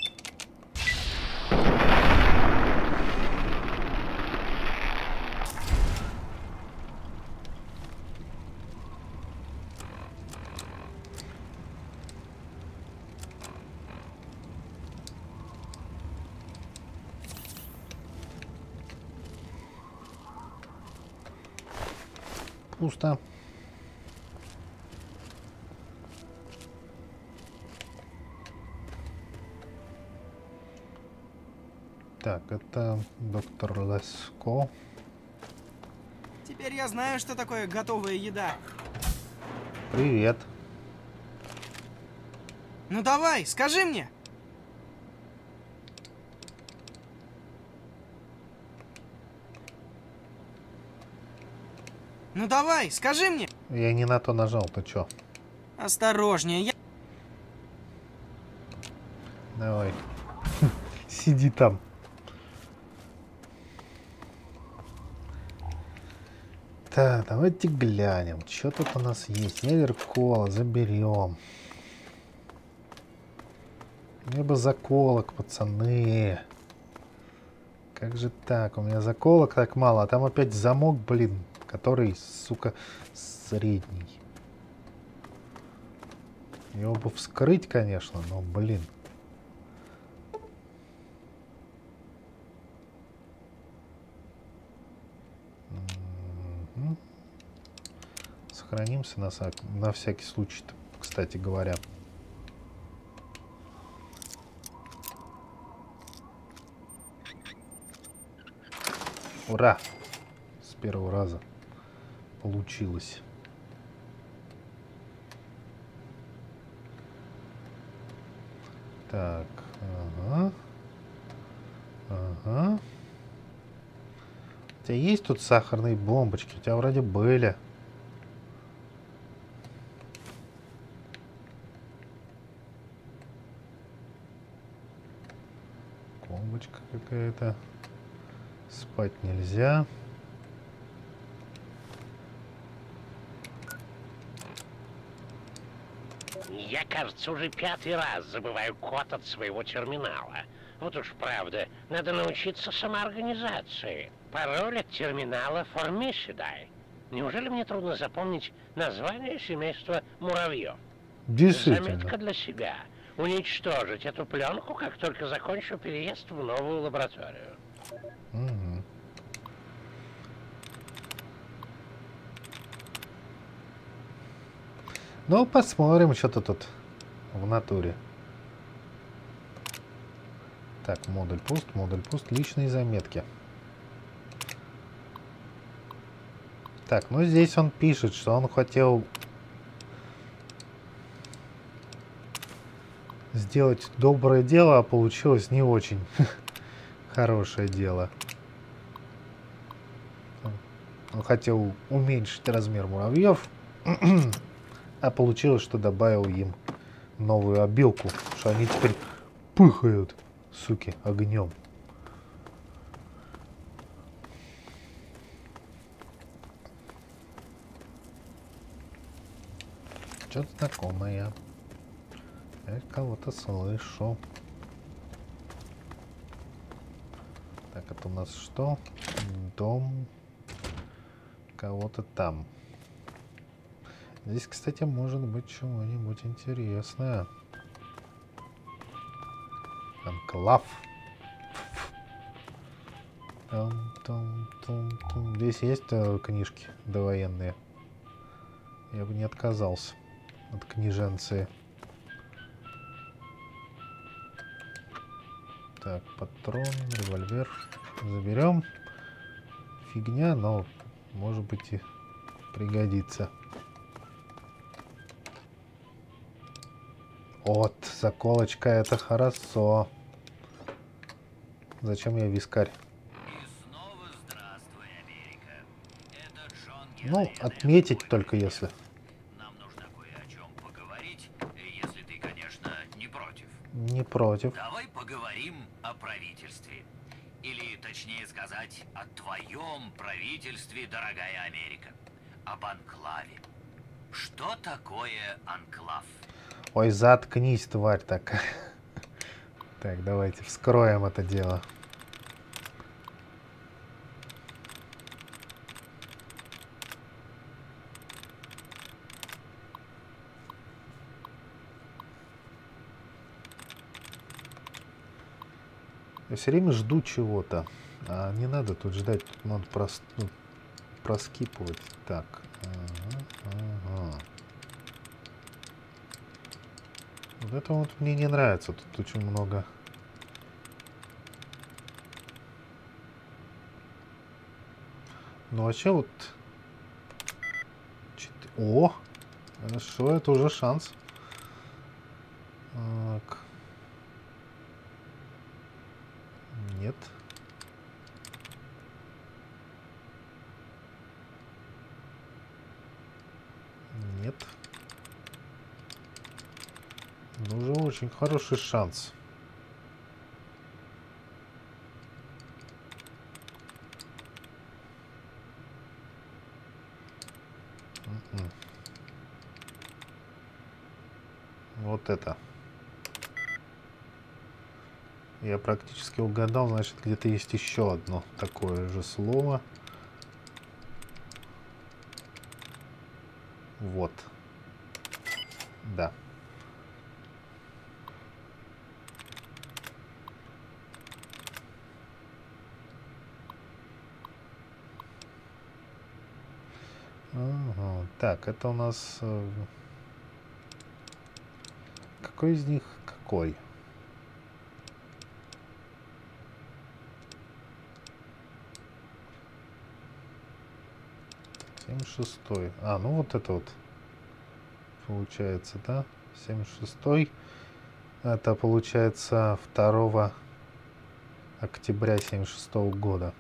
Пусто. Так, это доктор Леско. Теперь я знаю, что такое готовая еда. Привет. Ну давай, скажи мне. Ну давай, скажи мне. Я не на то нажал, ты чё? Осторожнее, я... Давай. Сиди там. Так, давайте глянем, что тут у нас есть. Ядеркола заберем. Мне бы заколок, пацаны. Как же так? У меня заколок так мало, а там опять замок, блин, который, сука, средний. Его бы вскрыть, конечно, но, блин. Угу. Сохранимся на, на всякий случай, кстати говоря. Ура! С первого раза получилось. Так, ага. Ага. У тебя есть тут сахарные бомбочки? У тебя вроде были. Бомбочка какая-то. Спать нельзя. Я, кажется, уже пятый раз забываю код от своего терминала. Вот уж правда, надо научиться самоорганизации. Пароль от терминала Формисидай. Неужели мне трудно запомнить название семейства муравьев? Действительно. Заметка для себя. Уничтожить эту пленку, как только закончу переезд в новую лабораторию. Угу. Ну, посмотрим, что-то тут в натуре. Так, модуль пуст, модуль пуст, личные заметки. Так, ну здесь он пишет, что он хотел сделать доброе дело, а получилось не очень хорошее дело. Он хотел уменьшить размер муравьев, а получилось, что добавил им новую обилку, что они теперь пыхают, суки, огнем. Что-то знакомое. Я кого-то слышу. Так, это у нас что? Дом кого-то там. Здесь, кстати, может быть чего-нибудь интересное. Анклав. Том, том, том, том. Здесь есть э, книжки довоенные. Я бы не отказался от книженции. Так, патрон, револьвер заберем. Фигня, но может быть и пригодится. Вот, заколочка, это хорошо. Зачем я вискарь? Ну, отметить только если. Нам нужно кое о чем поговорить, если ты, конечно, не против. Не против. Давай поговорим о правительстве. Или, точнее сказать, о твоем правительстве, дорогая Америка. Об анклаве. Что такое анклав? Ой, заткнись, тварь такая. Так, давайте вскроем это дело. Я все время жду чего-то. А не надо тут ждать, тут надо прос... ну, проскипывать. Так. Ага, ага. Вот это вот мне не нравится. Тут очень много. Ну вообще вот. Чет... О! Хорошо, это уже шанс. Так. Нет. Нет. Ну, уже очень хороший шанс. М-м. Вот это. Я практически угадал, значит, где-то есть еще одно такое же слово. Вот. Да. Ага. Так, это у нас... э, Какой из них какой? семьдесят шестой. А, ну вот это вот. Получается, да? семьдесят шестой. Это получается второго октября семьдесят шестого года.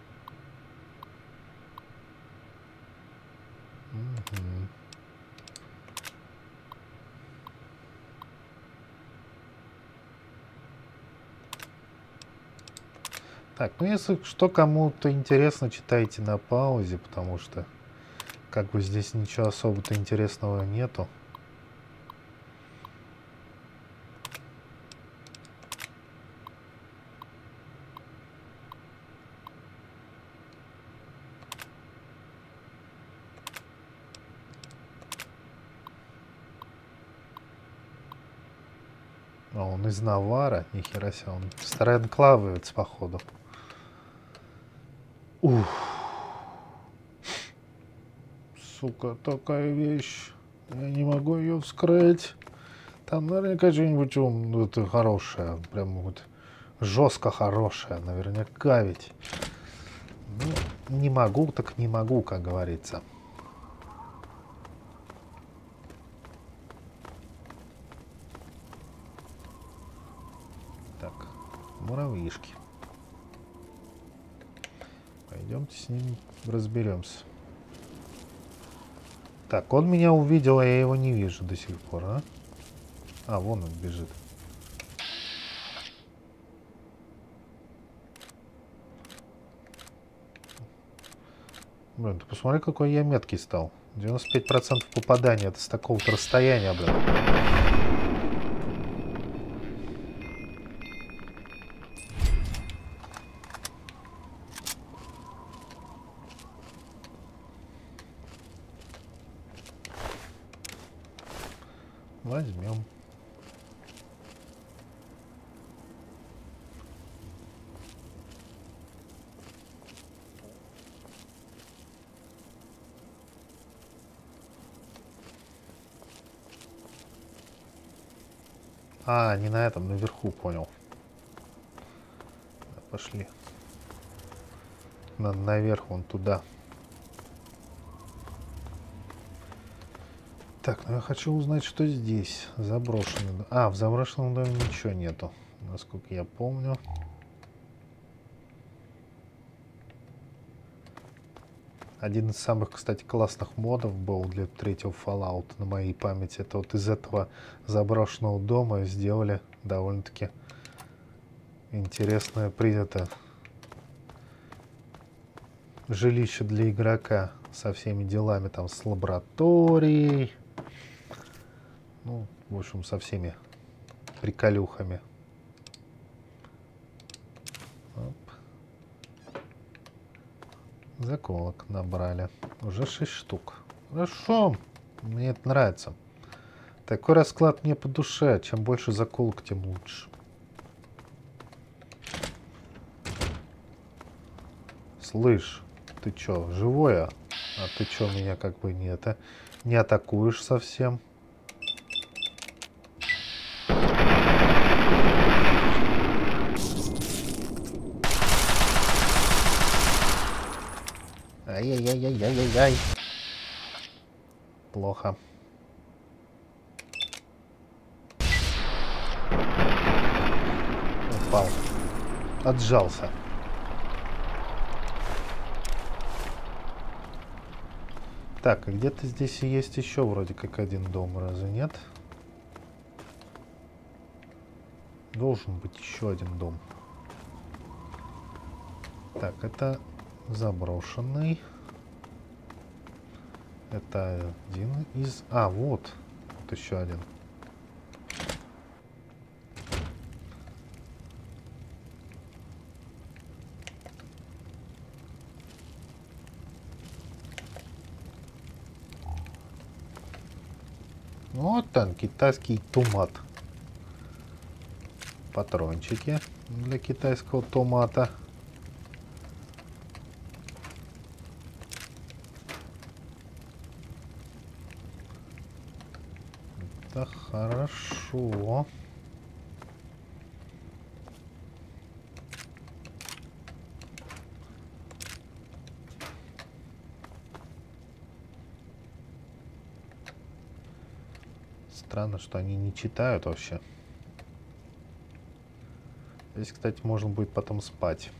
Угу. Так, ну если что кому-то интересно, читайте на паузе, потому что как бы здесь ничего особо-то интересного нету. А он из Навара, нихера себе, он староэнклавовец, походу. Ух. Сука, такая вещь. Я не могу ее вскрыть. Там наверняка что-нибудь ум, это хорошее. Прям вот жестко хорошее. Наверняка ведь. Ну, не могу, так не могу, как говорится. Так, муравьишки. Пойдемте с ним разберемся. Так, он меня увидел, а я его не вижу до сих пор, а? А, вон он бежит. Блин, ты посмотри, какой я меткий стал. девяносто пять процентов попадания. Это с такого-то расстояния, блин. Возьмем. А, не на этом, наверху, понял. Пошли. Надо наверх, вон туда. Так, ну я хочу узнать, что здесь. Заброшенный. А, в заброшенном доме ничего нету, насколько я помню. Один из самых, кстати, классных модов был для третьего Fallout на моей памяти. Это вот из этого заброшенного дома сделали довольно-таки интересное, принято жилище для игрока со всеми делами, там, с лабораторией. Ну, в общем, со всеми приколюхами. Оп. Заколок набрали. Уже шесть штук. Хорошо. Мне это нравится. Такой расклад мне по душе. Чем больше заколок, тем лучше. Слышь, ты чё, живое? А ты чё, меня как бы не это... Не атакуешь совсем? Ай-яй-яй-яй-яй-яй. Плохо. Упал. Отжался. Так, а где-то здесь и есть еще вроде как один дом, разве нет? Должен быть еще один дом. Так, это заброшенный. Это один из... А, вот. Вот еще один. Вот там китайский томат. Патрончики для китайского томата. Это хорошо. Странно, что они не читают вообще. Здесь, кстати, можно будет потом спать.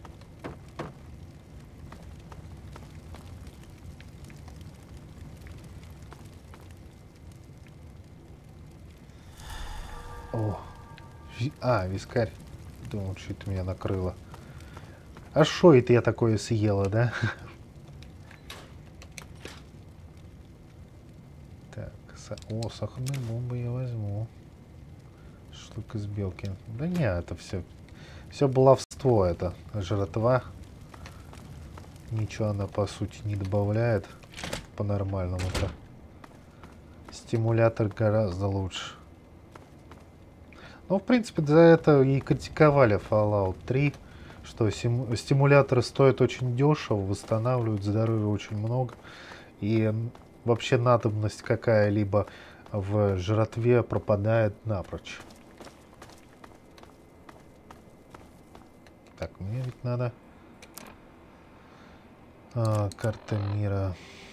О, ви... а, вискарь. Думал, что это меня накрыло. А шо это я такое съела, да? О, сахарную бомбу я возьму. Штука из белки. Да не, это все. Все баловство, это жратва. Ничего она по сути не добавляет по-нормальному-то. Стимулятор гораздо лучше. Ну, в принципе, за это и критиковали Fallout три, что стимуляторы стоят очень дешево, восстанавливают здоровье очень много. И вообще надобность какая-либо в жратве пропадает напрочь. Так, мне ведь надо... А, карта мира.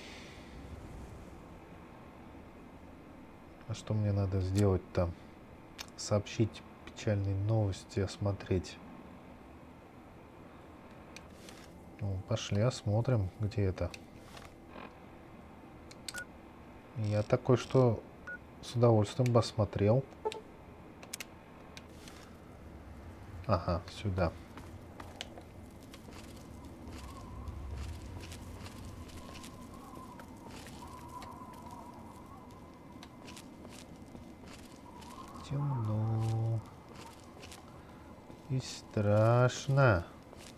А что мне надо сделать там? Сообщить печальные новости, осмотреть. Ну, пошли осмотрим, где это. Я такой, что с удовольствием бы осмотрел. Ага, сюда. Темно. И страшно.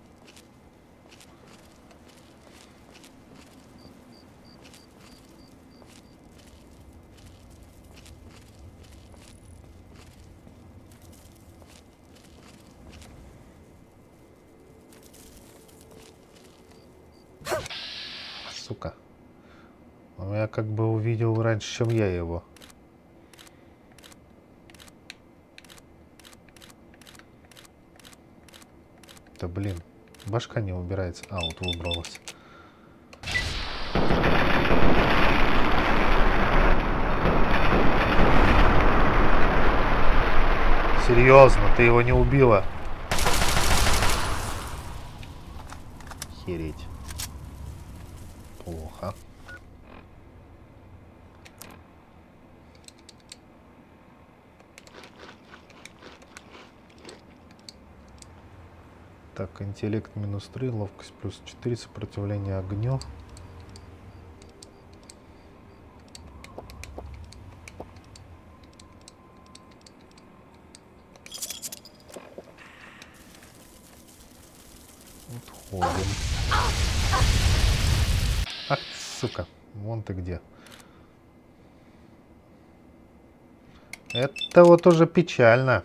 Сука. Он я как бы увидел раньше, чем я его. Да блин, башка не убирается. А, вот выбралась. Серьезно, ты его не убила? Хереть. Плохо. Так, интеллект минус три, ловкость плюс четыре, сопротивление огню. Отходим. Ах, сука, вон ты где. Это вот уже печально.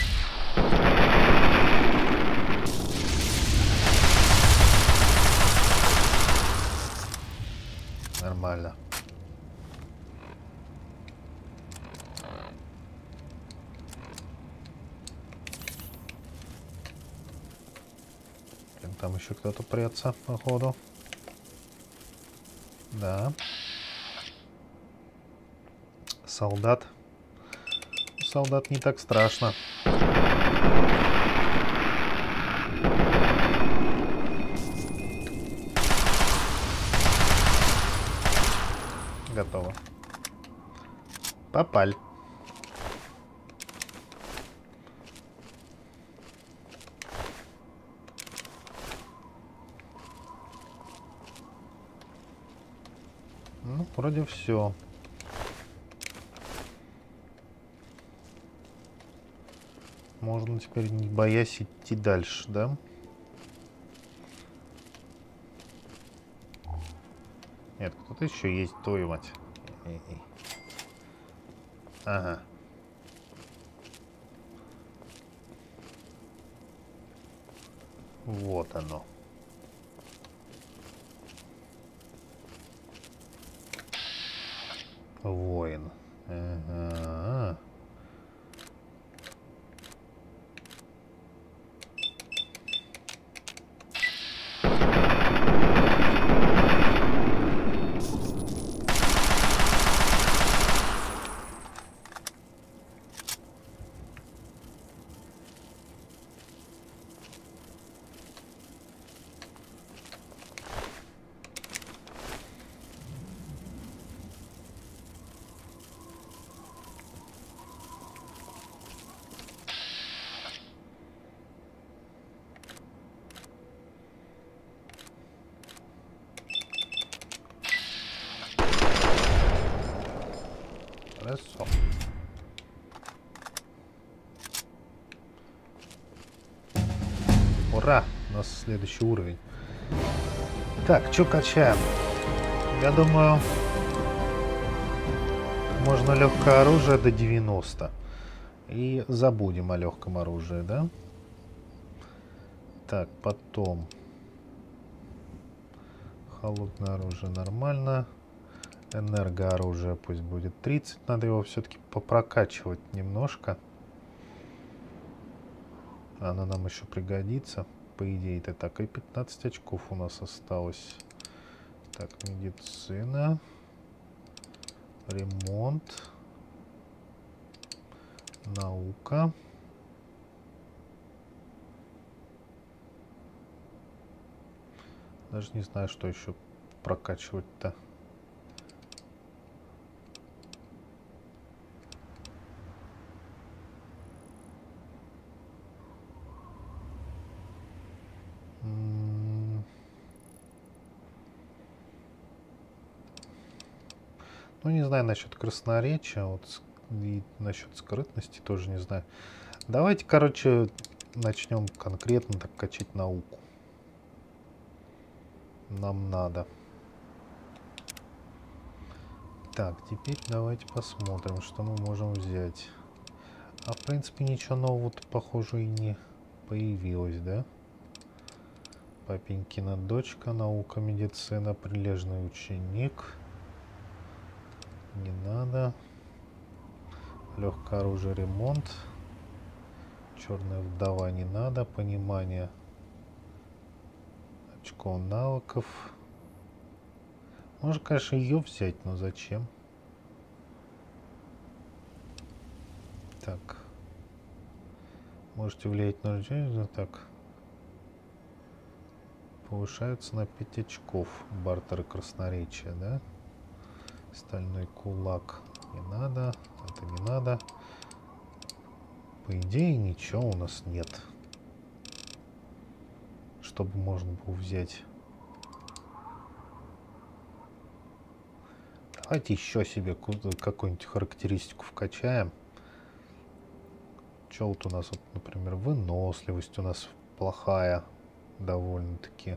Нормально. Там еще кто-то прется, походу. Да. Солдат. Солдат не так страшно. Готово. Попаль. Ну, вроде все. Можно теперь, не боясь, идти дальше, да? Нет, кто-то еще есть, твою мать. Ага. Вот оно. Воин. Ага. Хорошо. Ура! У нас следующий уровень. Так, что качаем? Я думаю, можно легкое оружие до девяноста. И забудем о легком оружии, да? Так, потом. Холодное оружие нормально. Энергооружие пусть будет тридцать. Надо его все-таки попрокачивать немножко. Оно нам еще пригодится. По идее-то так. И пятнадцать очков у нас осталось. Так, медицина. Ремонт. Наука. Даже не знаю, что еще прокачивать-то. Ну, не знаю насчет красноречия, вот, и насчет скрытности тоже не знаю. Давайте, короче, начнем конкретно так качать науку. Нам надо. Так, теперь давайте посмотрим, что мы можем взять. А, в принципе, ничего нового-то, похоже, и не появилось, да? Папенькина дочка, наука, медицина, прилежный ученик. Не надо. Легкое оружие, ремонт. Черная вдова не надо. Понимание. очко навыков. Можно, конечно, ее взять, но зачем? Так. Можете влиять на жизнь. Так. Повышается на пять очков. Бартер и красноречие, да? Стальной кулак. Не надо. Это не надо. По идее, ничего у нас нет. Чтобы можно было взять. Давайте еще себе какую-нибудь характеристику вкачаем. Что вот у нас, вот, например, выносливость у нас плохая довольно-таки.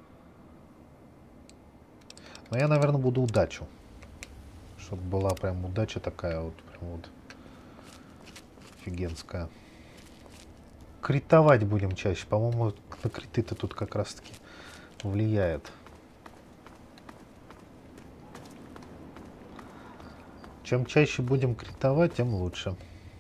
Но я, наверное, буду удачу. Чтобы была прям удача такая вот, прям вот офигенская. Критовать будем чаще. По-моему, на криты-то тут как раз-таки влияет. Чем чаще будем критовать, тем лучше.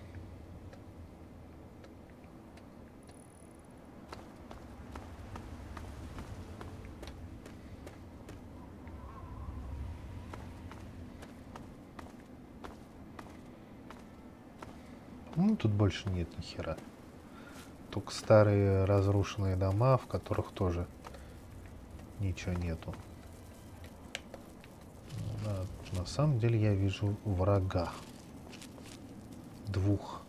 Ну, тут больше нет ни хера. Только старые разрушенные дома, в которых тоже ничего нету. Да, на самом деле я вижу врага. Двух.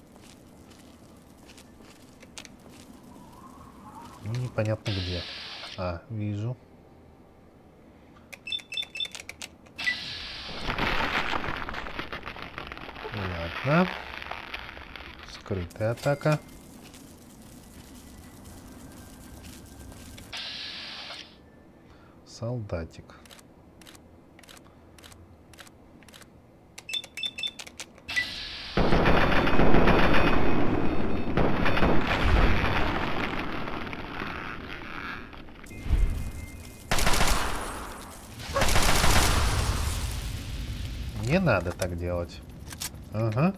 Ну, непонятно где. А, вижу. Ладно. Скрытая атака. Солдатик. Не надо так делать. Ага.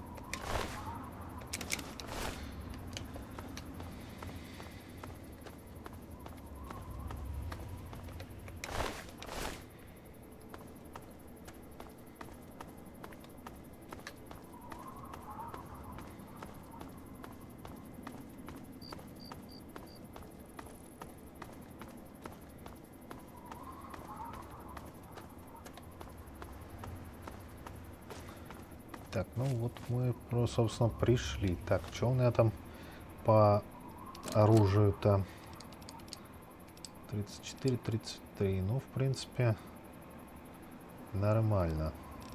Так, ну вот мы, собственно, пришли. Так, что у меня там по оружию-то? тридцать четыре, тридцать три. Ну, в принципе, нормально.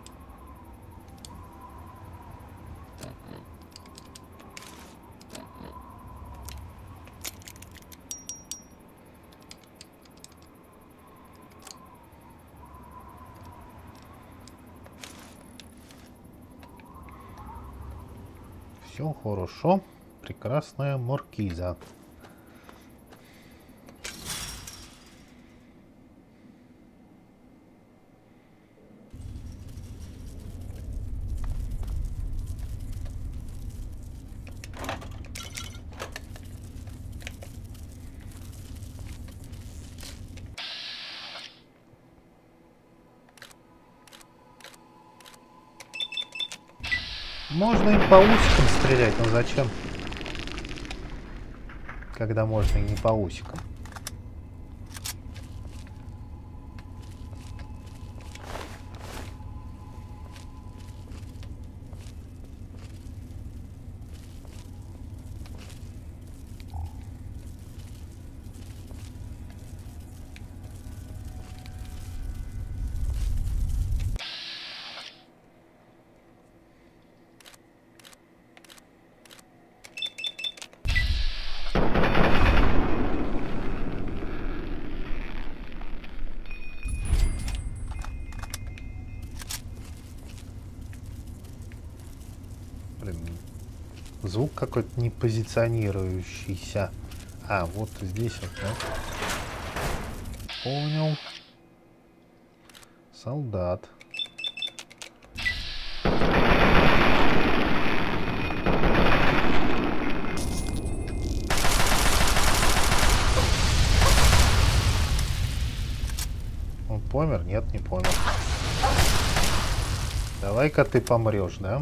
Все хорошо. Прекрасная маркиза. Можно им по усикам стрелять, но зачем? Когда можно и не по усикам. Звук какой-то не позиционирующийся. А, вот здесь вот, да? Понял. Солдат. помер? Нет, не помер. Давай-ка ты помрешь, да?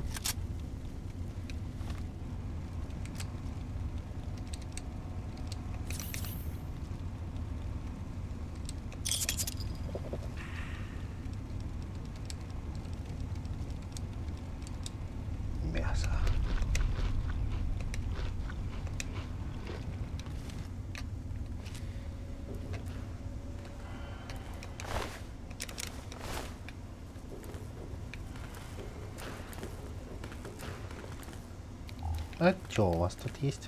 Мясо. А что у вас тут есть?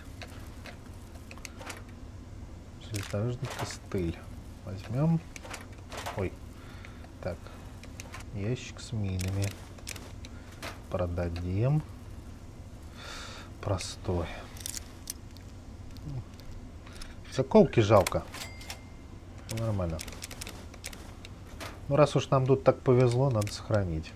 Железнодорожный костыль. Возьмем. Ой. Так. Ящик с минами. Продадим. Простой. Заколки жалко. Нормально. Ну, раз уж нам тут так повезло, надо сохранить.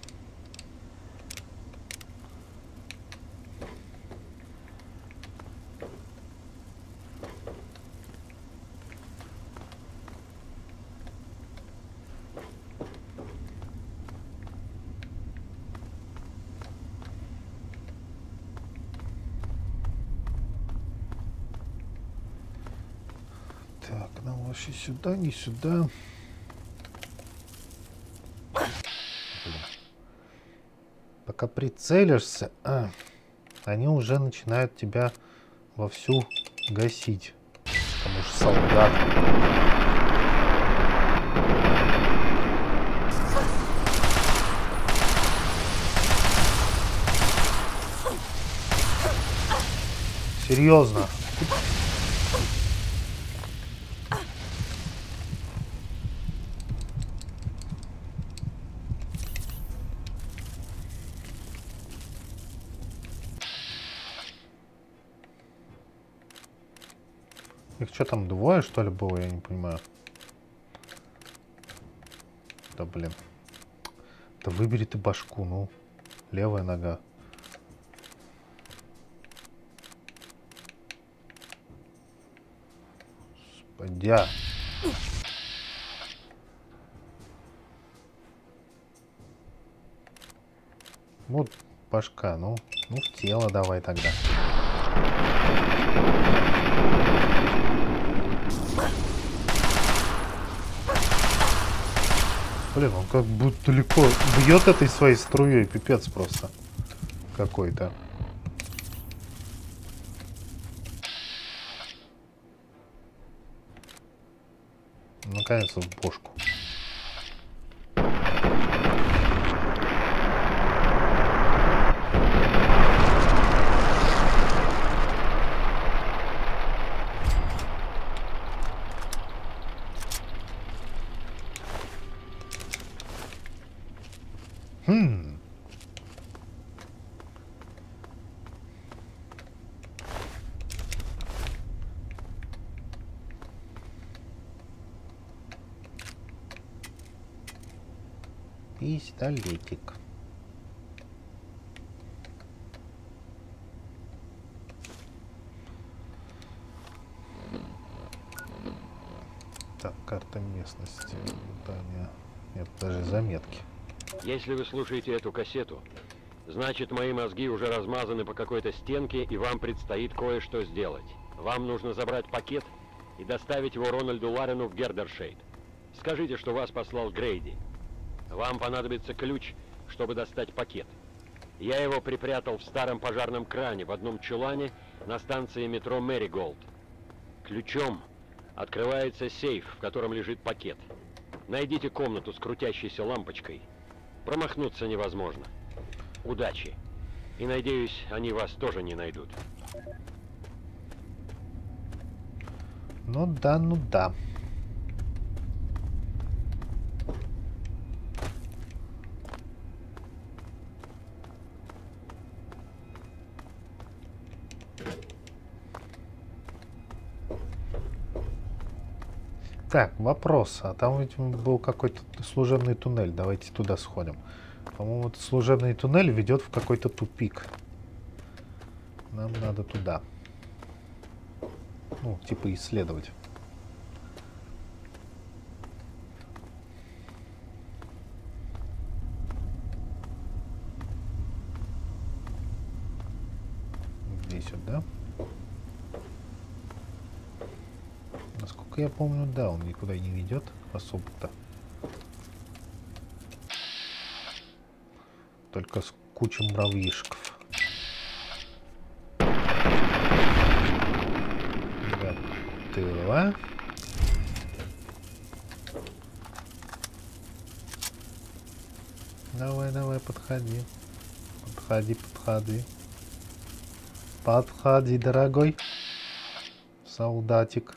Так, нам вообще сюда, не сюда. Блин. Пока прицелишься, а, они уже начинают тебя вовсю гасить. Потому что солдат. Серьезно. Их что там, двое, что ли, было? Я не понимаю. Да, блин. Да выбери ты башку, ну. Левая нога. Господя. Вот башка, ну. Ну, в тело давай тогда. Блин, он как будто далеко бьет этой своей струей, пипец просто какой-то. Наконец-то в бошку. Хм. Пистолетик. Так, карта местности. Задание. Нет, даже заметки. Если вы слушаете эту кассету, значит, мои мозги уже размазаны по какой-то стенке, и вам предстоит кое-что сделать. Вам нужно забрать пакет и доставить его Рональду Ларену в Гердершейд. Скажите, что вас послал Грейди. Вам понадобится ключ, чтобы достать пакет. Я его припрятал в старом пожарном кране в одном чулане на станции метро Мэриголд. Ключом открывается сейф, в котором лежит пакет. Найдите комнату с крутящейся лампочкой. Промахнуться невозможно. Удачи. И надеюсь, они вас тоже не найдут. Ну да, ну да. Так, вопрос. А там ведь был какой-то служебный туннель. Давайте туда сходим. По-моему, этот служебный туннель ведет в какой-то тупик. Нам надо туда. Ну, типа исследовать. Насколько я помню, да, он никуда не ведет особо-то. Только с кучей муравьишков. Готово. Давай, давай, подходи. Подходи, подходи. Подходи, дорогой. Солдатик.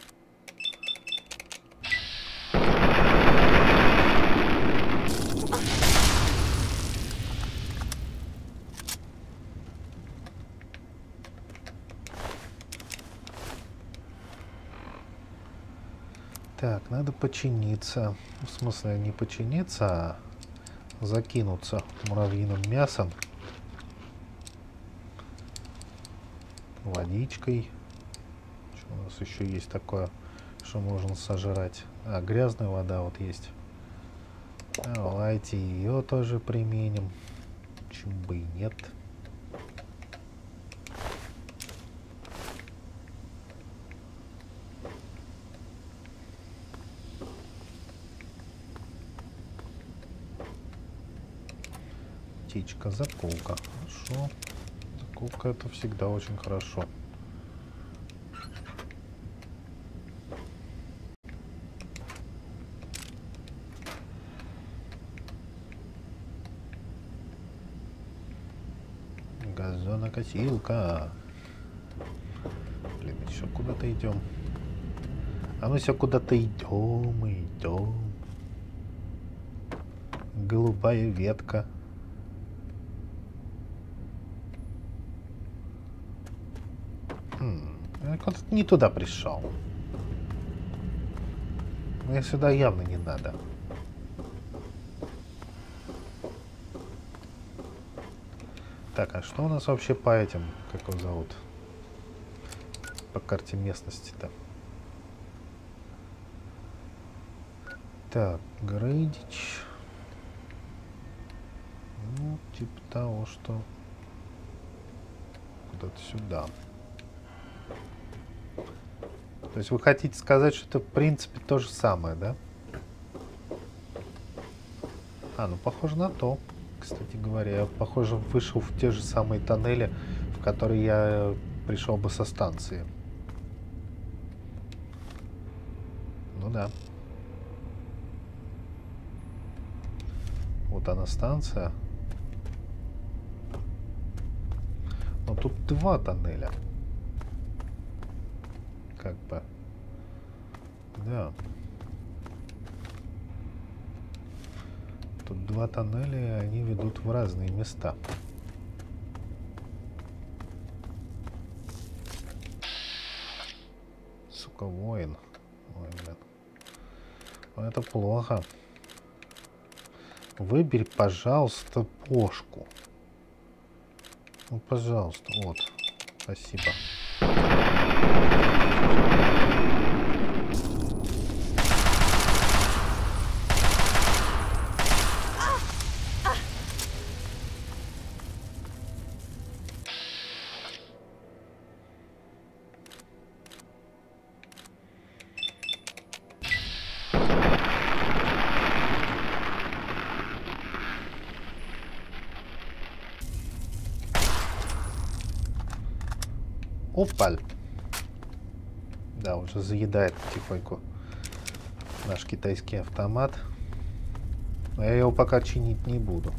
Так, надо починиться. В смысле, не починиться, а закинуться муравьиным мясом. Водичкой. Что у нас еще есть такое, что можно сожрать? А, грязная вода вот есть. Давайте ее тоже применим. Почему бы и нет? Птичка, заколка. Хорошо. Заколка это всегда очень хорошо. Газонокосилка. Блин, еще куда-то идем. А мы все куда-то идем и идем. Голубая ветка. Хм, я куда-то не туда пришел. Мне сюда явно не надо. Так, а что у нас вообще по этим, как его зовут? По карте местности-то. Так, Грейдич. Ну, типа того, что куда-то сюда. То есть вы хотите сказать, что это в принципе то же самое, да? А, ну похоже на то. Кстати говоря, я, похоже, вышел в те же самые тоннели, в которые я пришел бы со станции. Ну да. Вот она станция. Но тут два тоннеля. Как бы. Да. Тут два тоннеля, и они ведут в разные места. Сука, воин. Ой, блин. Это плохо. Выбери, пожалуйста, пошку. Ну, пожалуйста, вот. Спасибо. Опаль. Да, уже заедает потихоньку наш китайский автомат. Но я его пока чинить не буду.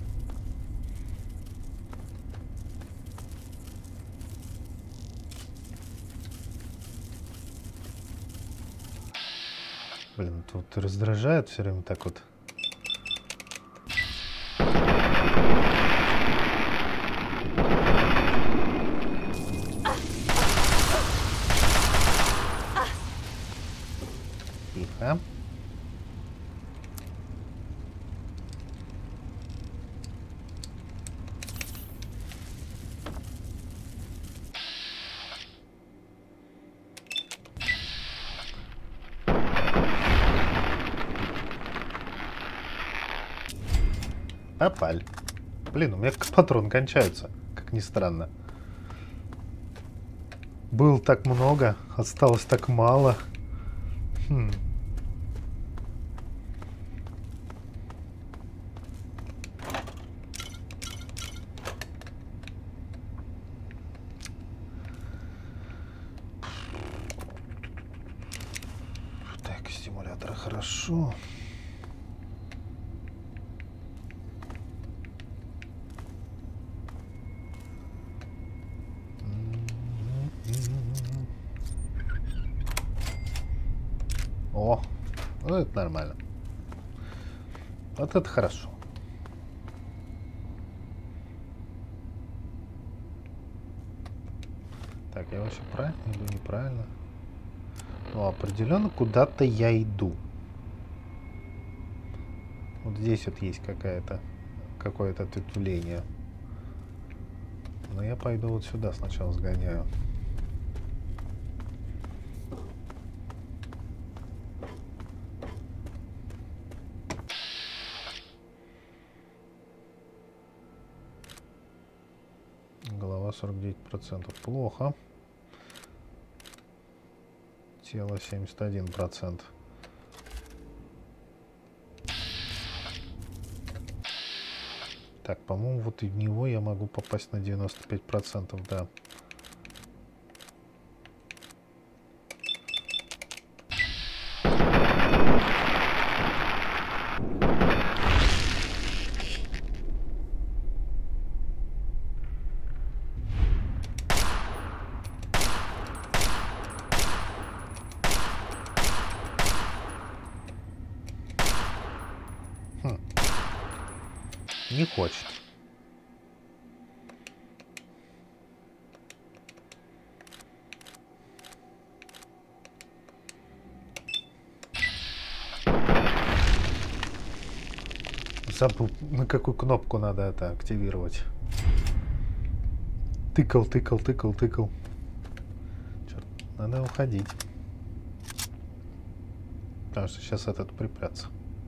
Блин, тут раздражает все время так вот. Тихо. Опаль. Блин, у меня патроны кончаются, как ни странно. Было так много, осталось так мало. Хм. Так, стимуляторы хорошо. О, ну это нормально. Вот это хорошо. Так, я вообще правильно иду, неправильно? Ну, определенно куда-то я иду. Вот здесь вот есть какая-то какое-то ответвление. Но я пойду вот сюда сначала сгоняю. Голова сорок девять процентов. Плохо. Тело семьдесят один процент. Так, по-моему, вот и в него я могу попасть на девяносто пять процентов, да. Не хочет. Забыл, на какую кнопку надо это активировать. Тыкал, тыкал, тыкал, тыкал. Черт, надо уходить. Потому что сейчас этот припрятся.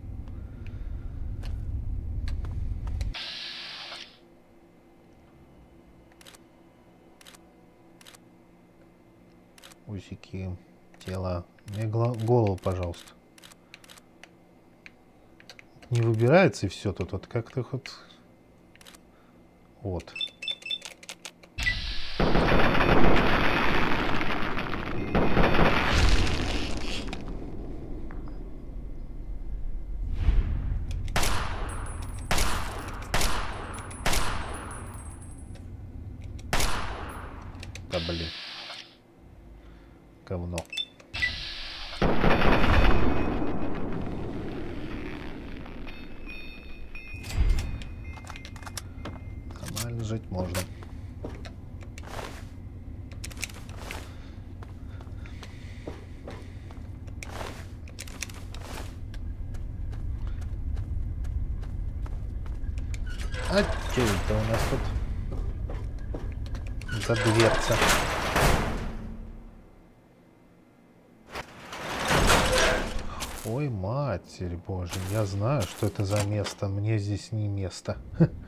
Усики, тело. Мне голову, пожалуйста. Не выбирается и все тут вот как-то вот. Вот. Да блин. Говно. Нормально жить можно. А что это у нас тут за дверца? Ой, матерь боже, я знаю, что это за место. Мне здесь не место.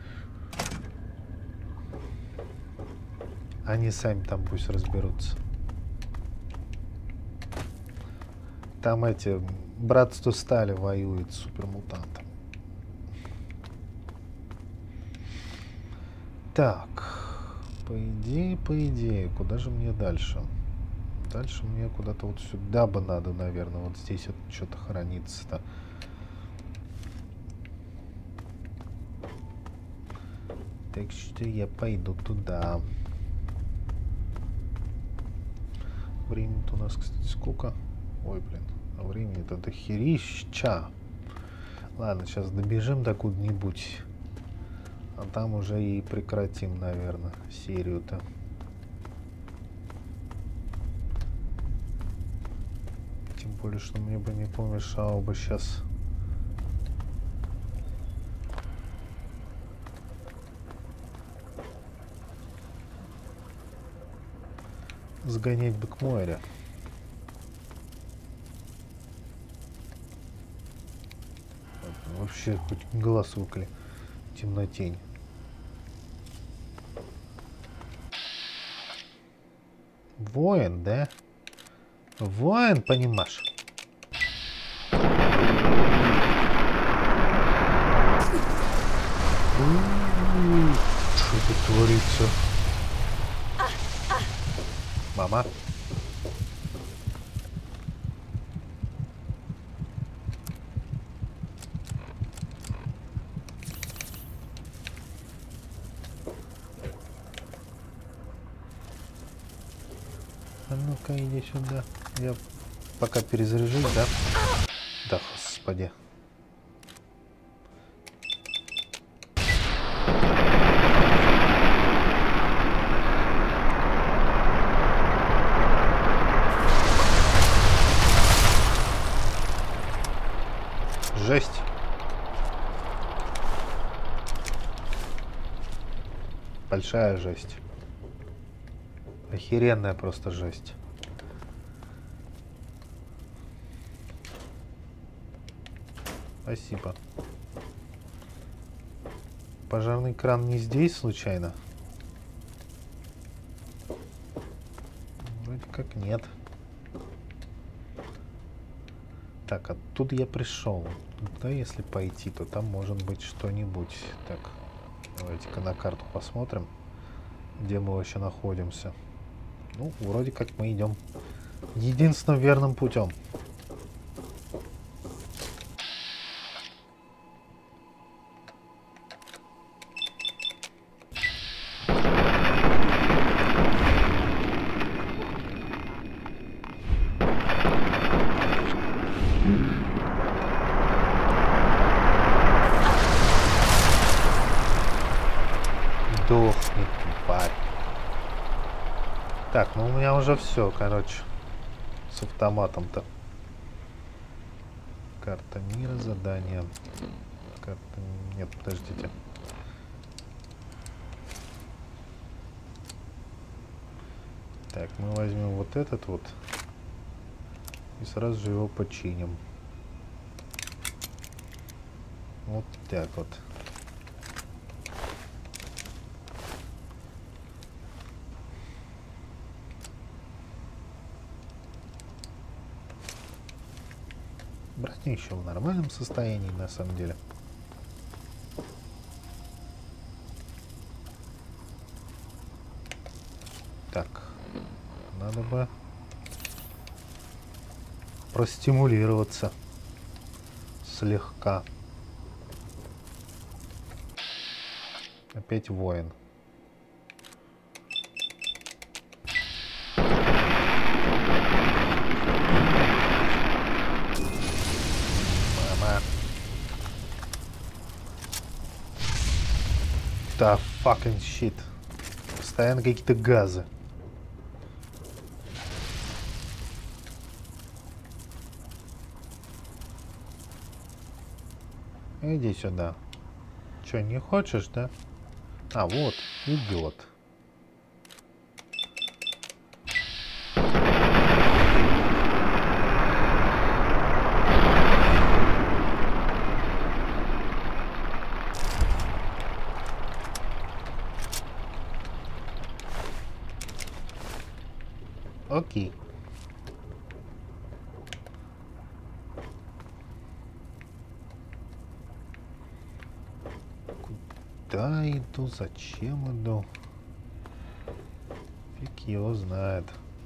Они сами там пусть разберутся. Там эти братство стали воюет с супермутантом. Так, по идее, по идее, куда же мне дальше? Дальше мне куда-то вот сюда бы надо, наверное. Вот здесь вот что-то хранится-то. Так что я пойду туда. Времени-то у нас, кстати, сколько? Ой, блин. А времени-то дохерища. Ладно, сейчас добежим до куда-нибудь. А там уже и прекратим, наверное, серию-то. Тем более, что мне бы не помешало бы сейчас сгонять бы к морю. Вообще хоть глаз выколи. Темнотень. Воин, да? Воин, понимаешь? тут творится? Мама? А ну-ка, иди сюда. Я пока перезаряжусь, да? Да, господи. Жесть. Большая жесть. Охеренная просто жесть. Спасибо. Пожарный кран не здесь случайно? Вроде как нет. Так, оттуда я пришел. Да, если пойти, то там может быть что-нибудь. Так, давайте-ка на карту посмотрим, где мы вообще находимся. Ну, вроде как мы идем единственным верным путем. Дохни, тварь. Так, ну у меня уже все, короче, с автоматом-то. Карта мира, задание. Карта... Нет, подождите. Так, мы возьмем вот этот вот и сразу же его починим. Вот так вот. Броня еще в нормальном состоянии, на самом деле. Так, надо бы простимулироваться слегка. Опять воин. Да, fucking shit. Постоянно какие-то газы. Иди сюда. Че, не хочешь, да? А, вот, идет. Окей. Куда иду? Зачем иду? Фиг его знает.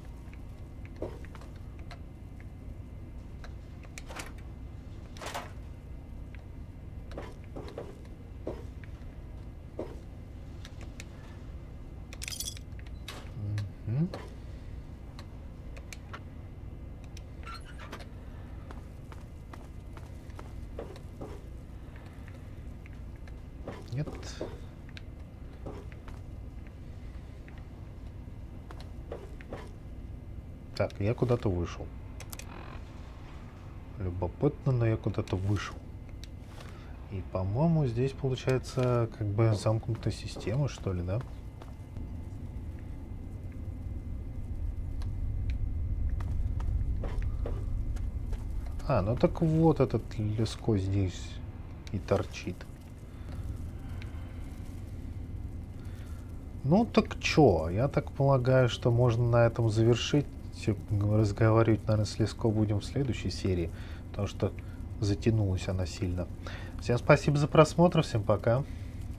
Угу. Нет. Так, я куда-то вышел. Любопытно, но я куда-то вышел. И, по-моему, здесь получается как бы замкнутая система, что ли, да? А, ну так вот этот леско здесь и торчит. Ну так чё, я так полагаю, что можно на этом завершить. Разговаривать, наверное, с Леско будем в следующей серии, потому что затянулась она сильно. Всем спасибо за просмотр, всем пока.